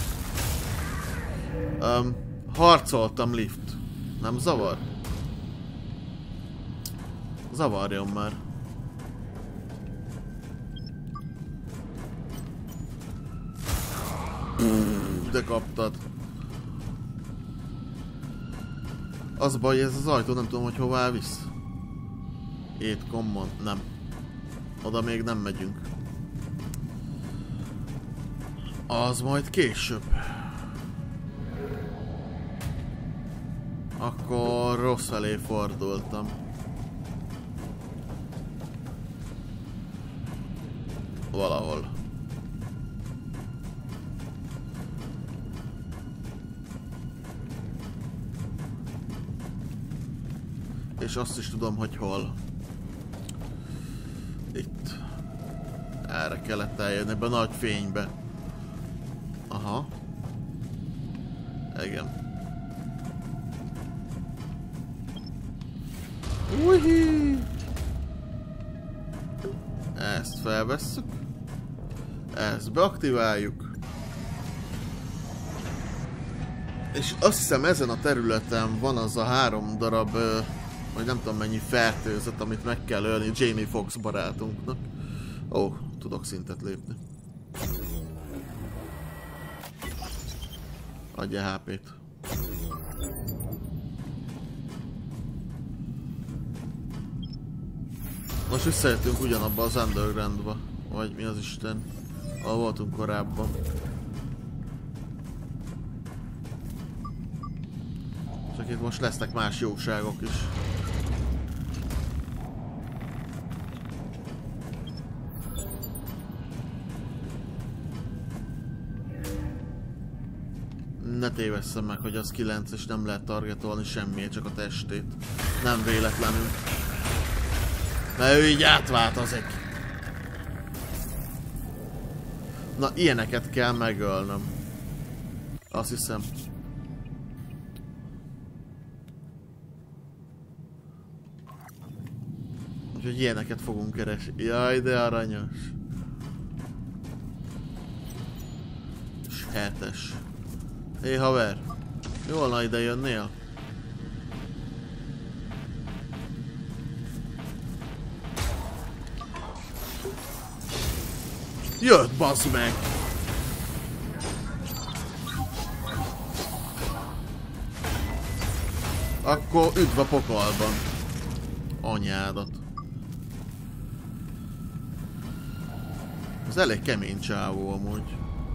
Harcoltam lift. Nem zavar? Zavarjon már. De kaptad. Az baj, ez az ajtó, nem tudom, hogy hová visz. 8 common, nem. Oda még nem megyünk. Az majd később. Akkor rossz felé fordultam. Valahol. És azt is tudom, hogy hol. Itt. Erre kellett eljönni, ebbe a nagy fénybe. Aha. Igen. Uhi! Ezt felvesszük. Ezt beaktiváljuk. És azt hiszem ezen a területen van az a 3 darab, vagy nem tudom mennyi fertőzet, amit meg kell ölni Jamie Foxx barátunknak. Ó, tudok szintet lépni. Adja HP-t. Most visszajöttünk ugyanabba az Undergroundba. Vagy mi az Isten? Ahol voltunk korábban. Csak itt most lesznek más jóságok is. Ne tévesszem meg, hogy az 9 és nem lehet targetolni semmiért, csak a testét. Nem véletlenül. Mert ő így átváltozik. Na, ilyeneket kell megölnöm. Azt hiszem. Úgyhogy ilyeneket fogunk keresni. Jaj, de aranyos. És 7-es. Hé haver, mi volna ide jönnél? Jött, bazd meg! Akkor üdv a pokolban. Anyádat. Ez elég kemény csávó amúgy.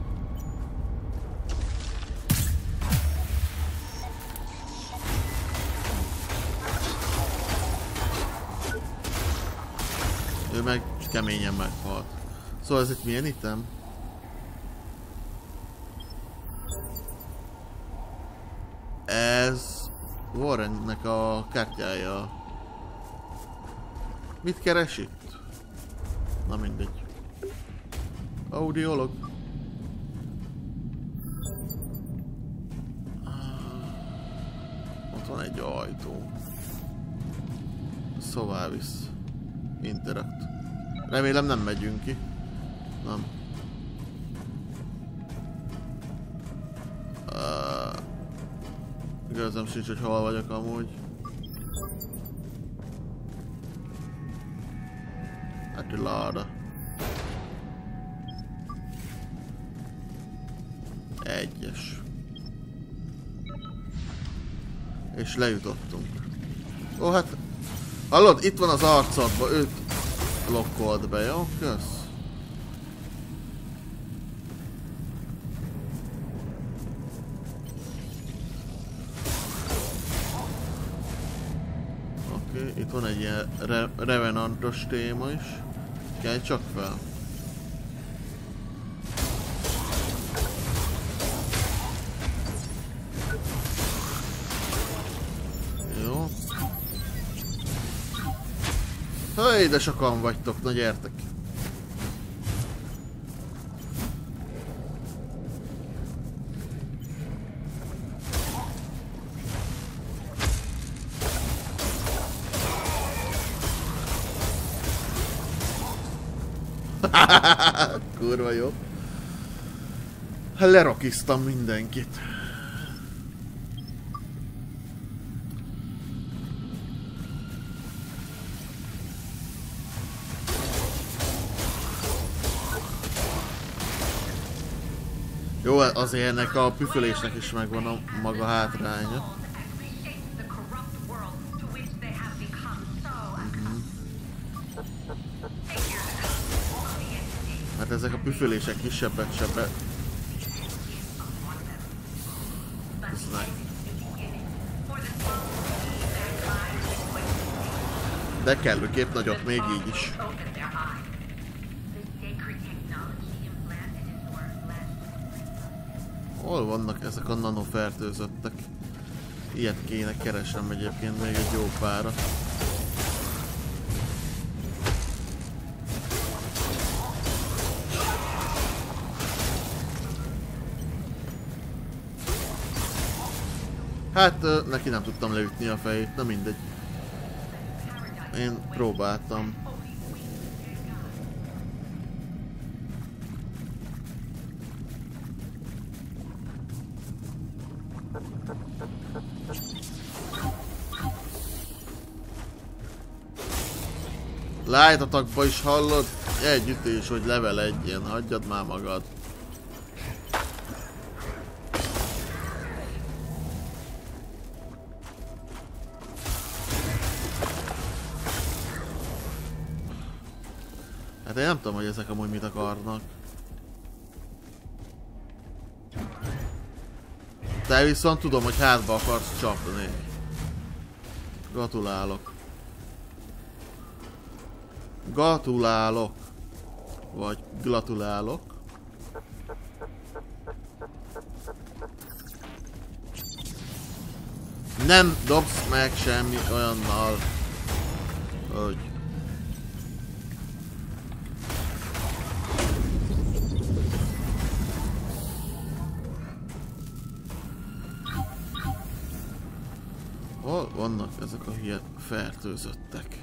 Ő meg keményen meghalt. Szóval ez itt milyen item? Ez Warrennek a kártyája. Mit keres itt? Na mindegy. Audiolog. Ott van egy ajtó. Szóval visz. Interact. Remélem nem megyünk ki. Nem. Igazam sincs, hogy hol vagyok amúgy. Hát egy láda. Egyes. És lejutottunk. Ó, hát... Hallod, itt van az arcodba, őt lokkolt be, jó? Kösz. Oké, itt van egy ilyen revenantos téma is. Kelj csak fel. Jó. Hely, de sokan vagytok, na gyertek. Kurva jó. Lerokiztam mindenkit. Jó, azért ennek a püfölésnek is megvan a maga hátránya. Hát ezek a püfölések kisebbek. De kellőképp nagyot még így is. Hol vannak ezek a nanofertőzöttek? Ilyet kéne keresnem egyébként még egy jó pára. Hát neki nem tudtam leütni a fejét, na mindegy. Én próbáltam. Lájtatokba is hallod? Egy ütés, hogy level 1-en, hagyjad már magad. Hát én nem tudom, hogy ezek amúgy mit akarnak. De viszont tudom, hogy hátba akarsz csapni. Gratulálok. Gratulálok. Vagy gratulálok. Nem dobsz meg semmi olyannal, hogy... Hol vannak ezek a hülye fertőzöttek?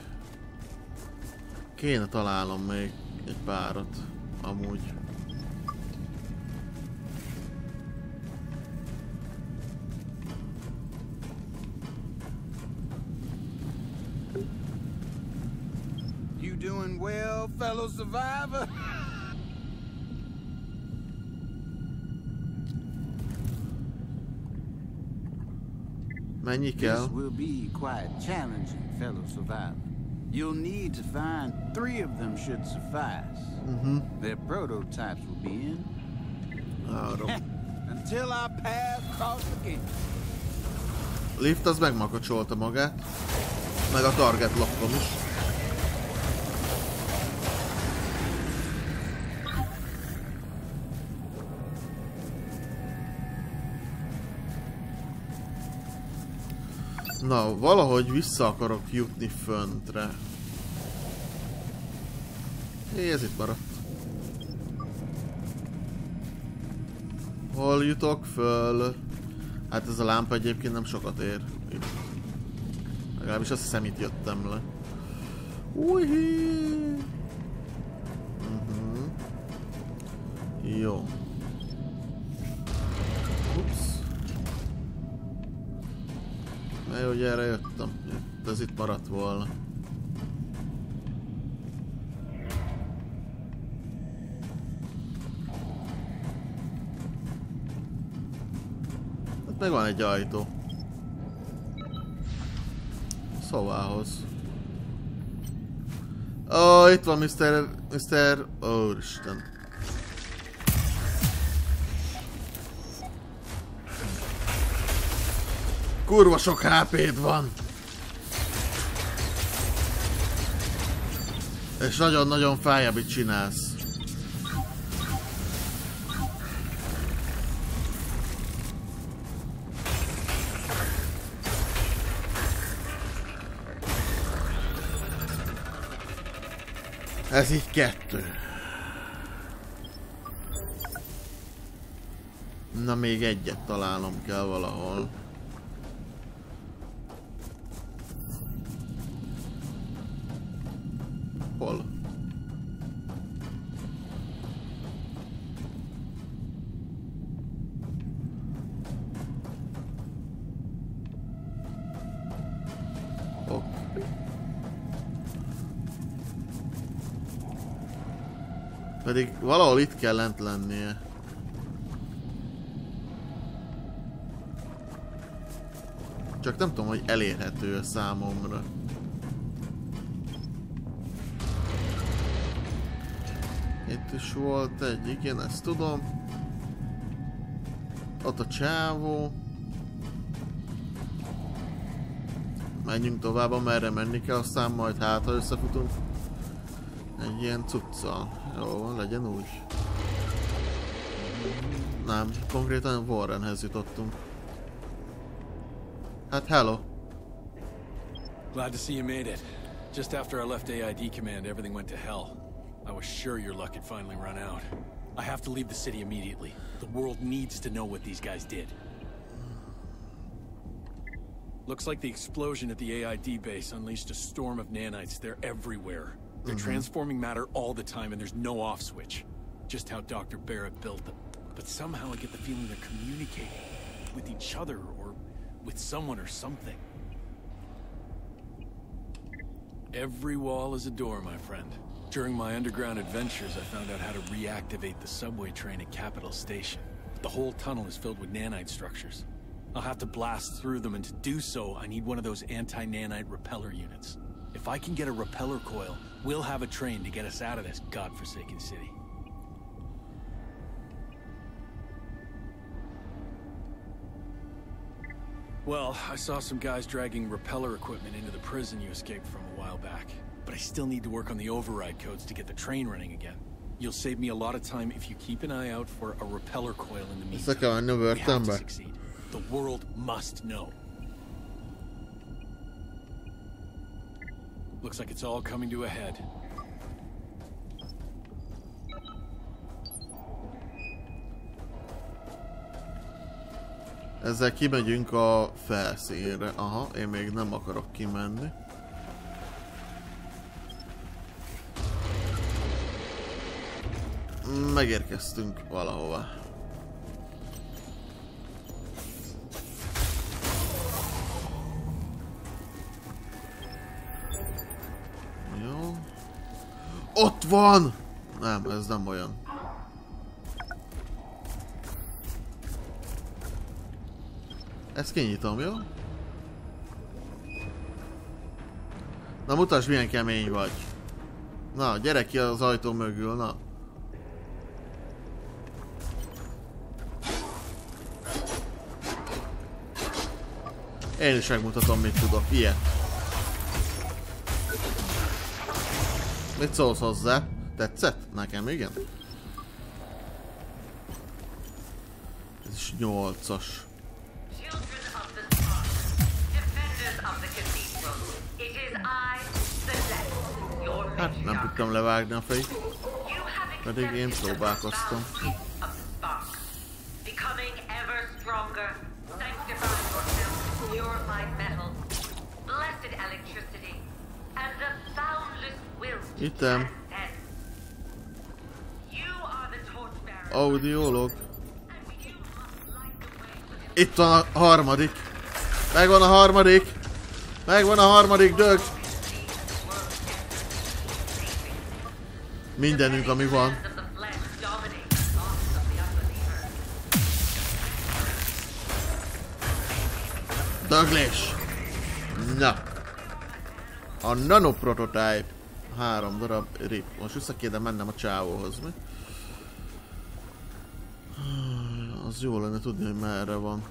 Kéne találnom még egy párat, amúgy. well, fellow survivor? Mennyi kell? This will be quite challenging, fellow survivor. You'll need to find 3 of them should suffice. Their prototypes will be in. Until our paths cross again. Lift az megmakacsolta magát. Meg a target lockom is. Na, valahogy vissza akarok jutni föntre. Ez itt maradt. Hol jutok föl? Hát ez a lámpa egyébként nem sokat ér. Itt. Legalábbis azt hiszem itt jöttem le. Újhí! Jó. Ups. Mert hogy erre jöttem. Ez itt maradt volna. Hát meg van egy ajtó. Szobához. Ó, itt van Mr. Ó, Isten. Kurva sok HP-d van. És nagyon-nagyon fáj, amit csinálsz. Ez így 2. Na, még egyet találnom kell valahol. Hol? Pedig valahol itt kell lent lennie. Csak nem tudom, hogy elérhető-e számomra. Itt is volt egy, igen, ezt tudom. Ott a csávó. Menjünk tovább, amerre menni kell, aztán majd hát, ha összefutunk egy ilyen cuccal. Jó van, legyen úgy. Nem, konkrétan Warrenhez jutottunk. Hát hello. Glad to see you made it. Just after I left AID command, everything went to hell. I was sure your luck had finally run out. I have to leave the city immediately. The world needs to know what these guys did. Looks like the explosion at the AID base unleashed a storm of nanites. They're everywhere. They're transforming matter all the time and there's no off switch. Just how Dr. Barrett built them. But somehow I get the feeling they're communicating with each other or with someone or something. Every wall is a door, my friend. During my underground adventures, I found out how to reactivate the subway train at Capitol Station. But the whole tunnel is filled with nanite structures. I'll have to blast through them, and to do so, I need one of those anti-nanite repeller units. If I can get a repeller coil, we'll have a train to get us out of this godforsaken city. Well, I saw some guys dragging repeller equipment into the prison you escaped from a while back. But I still need to work on the override codes to get the train running again. You'll save me a lot of time if you keep an eye out for a repeller coil in the meantime. We have to succeed. The world must know. Looks like it's all coming to a head. Ezzel kimegyünk a felszínre. Aha, én még nem akarok kimenni. Megérkeztünk valahova. Jó. Ott van! Nem, ez nem olyan. Ezt kinyitom, jó? Na mutasd, milyen kemény vagy. Na, gyere ki az ajtó mögül, na. Én is megmutatom, mit tudok. Ilyet. Mit szólsz hozzá? Tetszett? Nekem igen. Ez is 8-as. Hát nem tudtam levágni a fejét. Pedig én próbálkoztam. Item. Audiolog. Itt van a harmadik. Megvan a harmadik. Megvan a harmadik dög. Mindenünk, ami van. Döglés. Na. A nano prototype. 3 darab rip. Most vissza kéne mennem a csávóhoz, mi? Az jó lenne tudni, hogy merre van.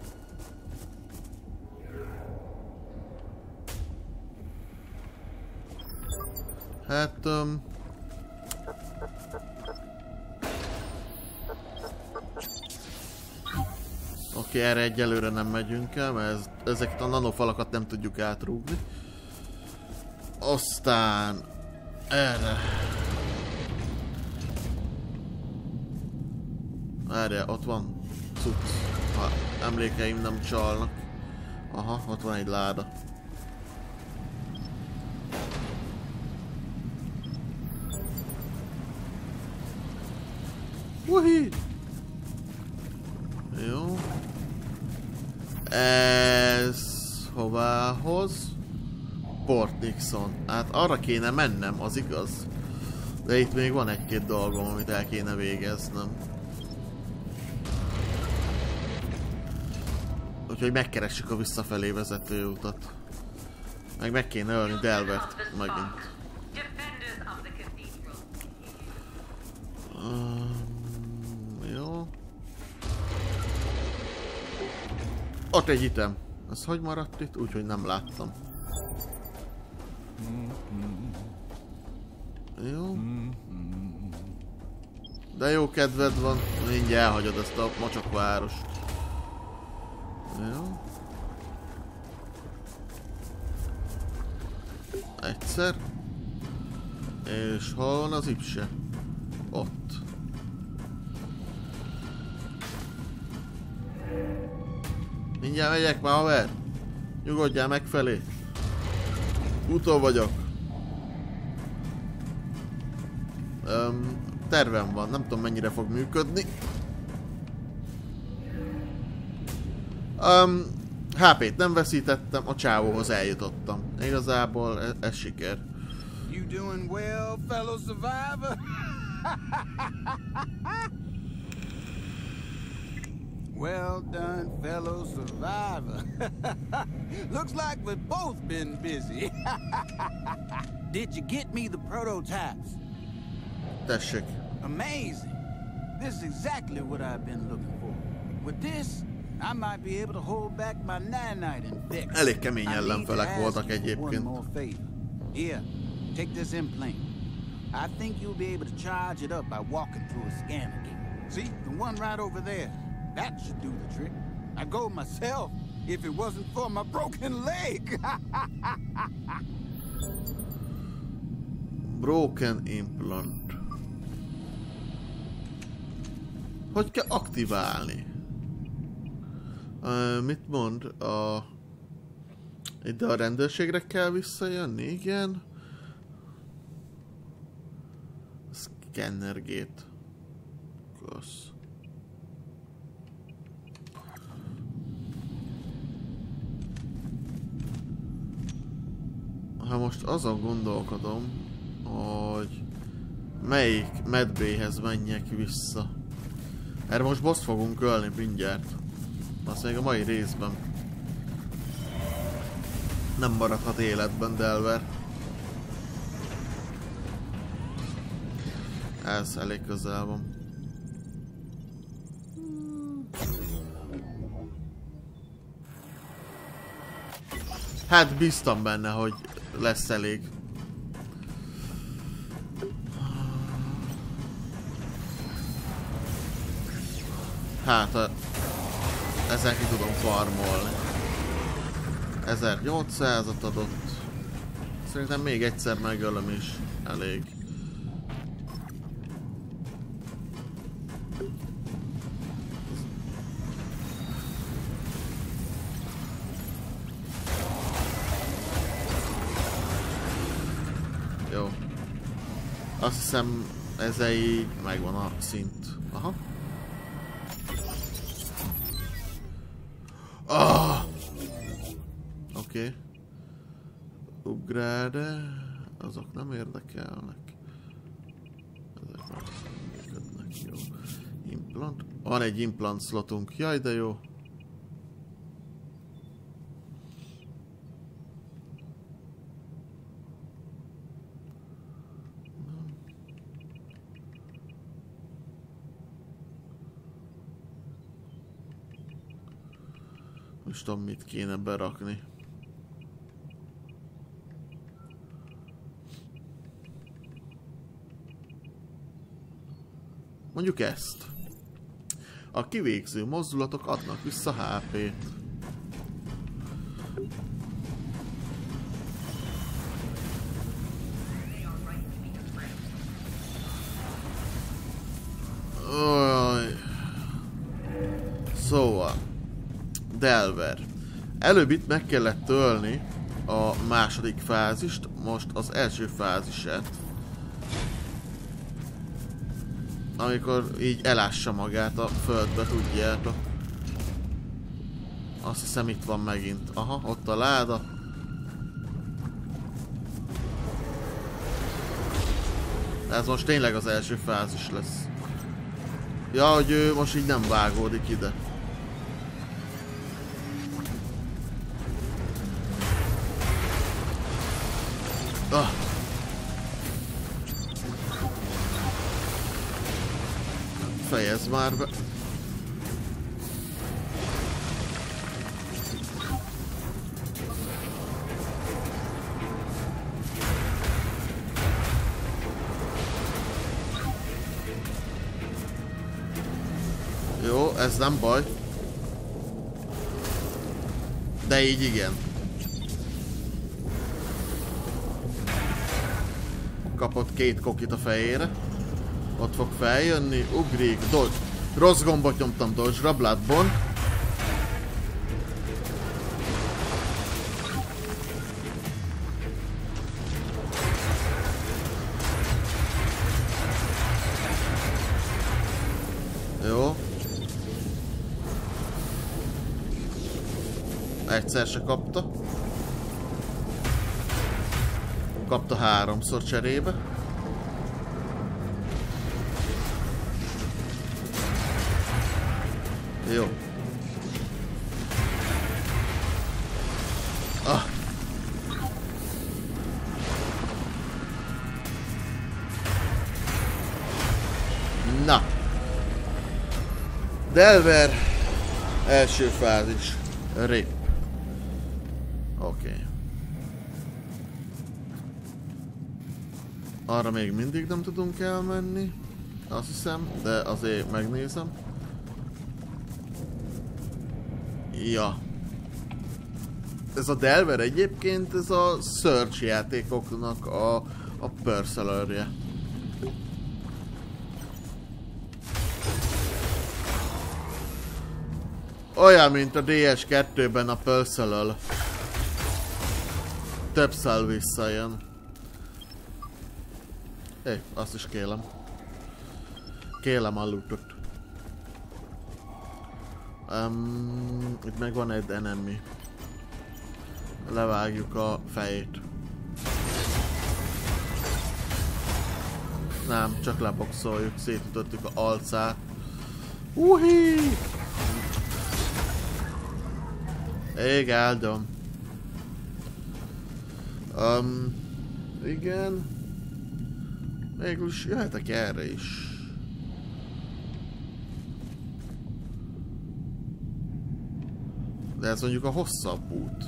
Hát... Oké, erre egyelőre nem megyünk el, mert ezeket a nanofalakat nem tudjuk átrúgni. Aztán... Erre... Erre, ott van cucc. Ha emlékeim nem csalnak. Aha, ott van egy láda. Uhi! Jó. Ez... Hová hoz? Port Nixon. Hát arra kéne mennem, az igaz. De itt még van egy-két dolgom, amit el kéne végeznem. Úgyhogy megkeressük a visszafelé vezető utat. Meg kéne ölni Delvert megint. Jó. Ott egy item. Ez hogy maradt itt? Úgyhogy nem láttam. Jó. De jó kedved van. Mindjárt elhagyod ezt a mocsokvárost. Jó. Egyszer. És hol van az ipse? Ott. Mindjárt megyek már, haver. Nyugodjál meg felé. Úton vagyok. Tervem van, nem tudom mennyire fog működni. HP-t nem veszítettem, a csávóhoz eljutottam. Igazából ez siker. You doing well, fellow survivor? Well done, fellow survivor. Looks like we've both been busy. Did you get me the prototypes? Tessék. Amazing. This is exactly what I've been looking for. With this, I might be able to hold back my nanite infection. Elég kemény ellenfelek voltak egyébként. Here, take this implant. I think you'll be able to charge it up by walking through a scanner gate. See, the one right over there. That should do the trick. I'd go myself if it wasn't for my broken leg. Broken implant. Hogy kell aktiválni? Mit mond? Ide a rendőrségre kell visszajönni? Igen. Scannergate. Klassz. Ha most azon gondolkodom, hogy Melyik medbéhez menjek vissza? Erre most boss fogunk ölni mindjárt. Azt még a mai részben. Nem maradhat életben Delver. Ez elég közel van. Hát bíztam benne, hogy lesz elég. Hát ezzel ki tudom farmolni. 1800-at adott. Szerintem még egyszer megölöm is elég. Jó. Azt hiszem ezzel így megvan a szint. Aha. Ah! Oké. Ugrál, de azok nem érdekelnek. Ezek már működnek, jó. Implant. Van egy implant slotunk, jaj de jó. Most tudom, mit kéne berakni. Mondjuk ezt. A kivégző mozdulatok adnak vissza HP-t. Szóval Delver. Előbb itt meg kellett ölni a második fázist, most az első fázisát. Amikor így elássa magát a földbe, tudjátok. Azt hiszem itt van megint. Aha, ott a láda. Ez most tényleg az első fázis lesz. Ja, hogy ő most így nem vágódik ide. Ah. Fejezd már be. Jó, ez nem baj. De így igen. Kapott 2 kokit a fejére. Ott fog feljönni, ugrik, dodge. Rossz gombot nyomtam dodge-ra, Bloodborne. Jó. Egyszer se kapta. Kapta 3-szor cserébe. Jó. Ah. Na. Delver. Első fázis. Rip. Oké. Arra még mindig nem tudunk elmenni. Azt hiszem, de azért megnézem. Ja. Ez a Delver egyébként, ez a Search játékoknak a Pursuer-je. Olyan, mint a DS2-ben a Pursuer. Többször visszajön. Hé, azt is kélem. Kélem a lootot. Itt meg van egy enemy. Levágjuk a fejét. Nem, csak leboxoljuk, szétütöttük a alcát. Uhi! Ég áldom. Igen. Mégis jöhetek erre is. De ez mondjuk a hosszabb út.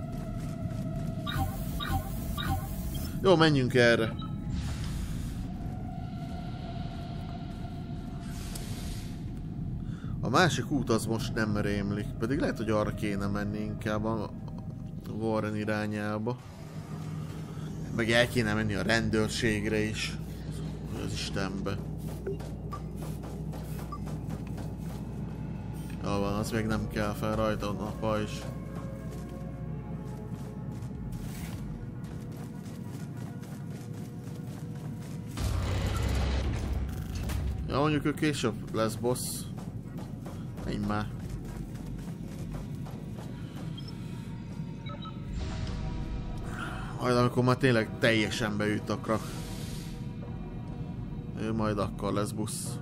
Jó, menjünk erre. A másik út az most nem rémlik, pedig lehet, hogy arra kéne menni inkább a Warren irányába. Meg el kéne menni a rendőrségre is. Az Istenbe. Jó van, az még nem kell fel rajta a napa is. Ja, mondjuk ő később lesz boss. Menj már. Majd amikor már tényleg teljesen beütakra. Ő majd akkor lesz busz.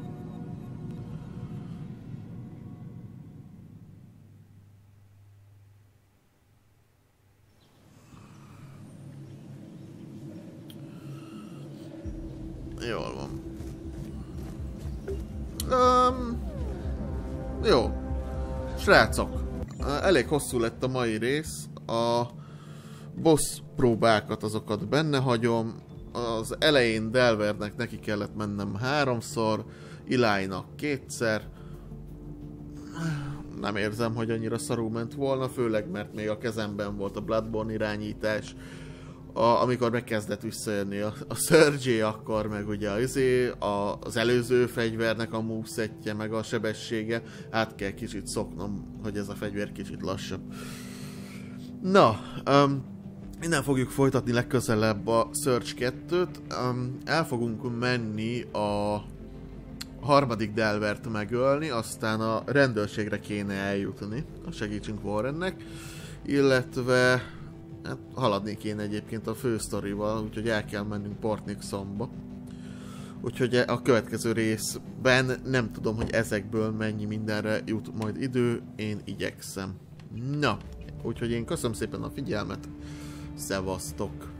Jól van. Jó. Srácok, elég hosszú lett a mai rész. A boss próbákat azokat benne hagyom. Az elején Delvernek neki kellett mennem 3-szor, Eli-nak 2-szer. Nem érzem, hogy annyira szarul ment volna, főleg mert még a kezemben volt a Bloodborne irányítás. Amikor megkezdett visszajönni a Surge, akkor meg ugye az előző fegyvernek a movesetje, meg a sebessége, át kell kicsit szoknom, hogy ez a fegyver kicsit lassabb. Na, innen fogjuk folytatni legközelebb a Surge 2-t. El fogunk menni a harmadik Delvert megölni, aztán a rendőrségre kéne eljutni, segítsünk Warrennek, illetve hát haladni kéne egyébként a fősztorival, úgyhogy el kell mennünk Port Nixonba. Úgyhogy a következő részben nem tudom, hogy ezekből mennyi mindenre jut majd idő, én igyekszem. Na, úgyhogy én köszönöm szépen a figyelmet, szevasztok!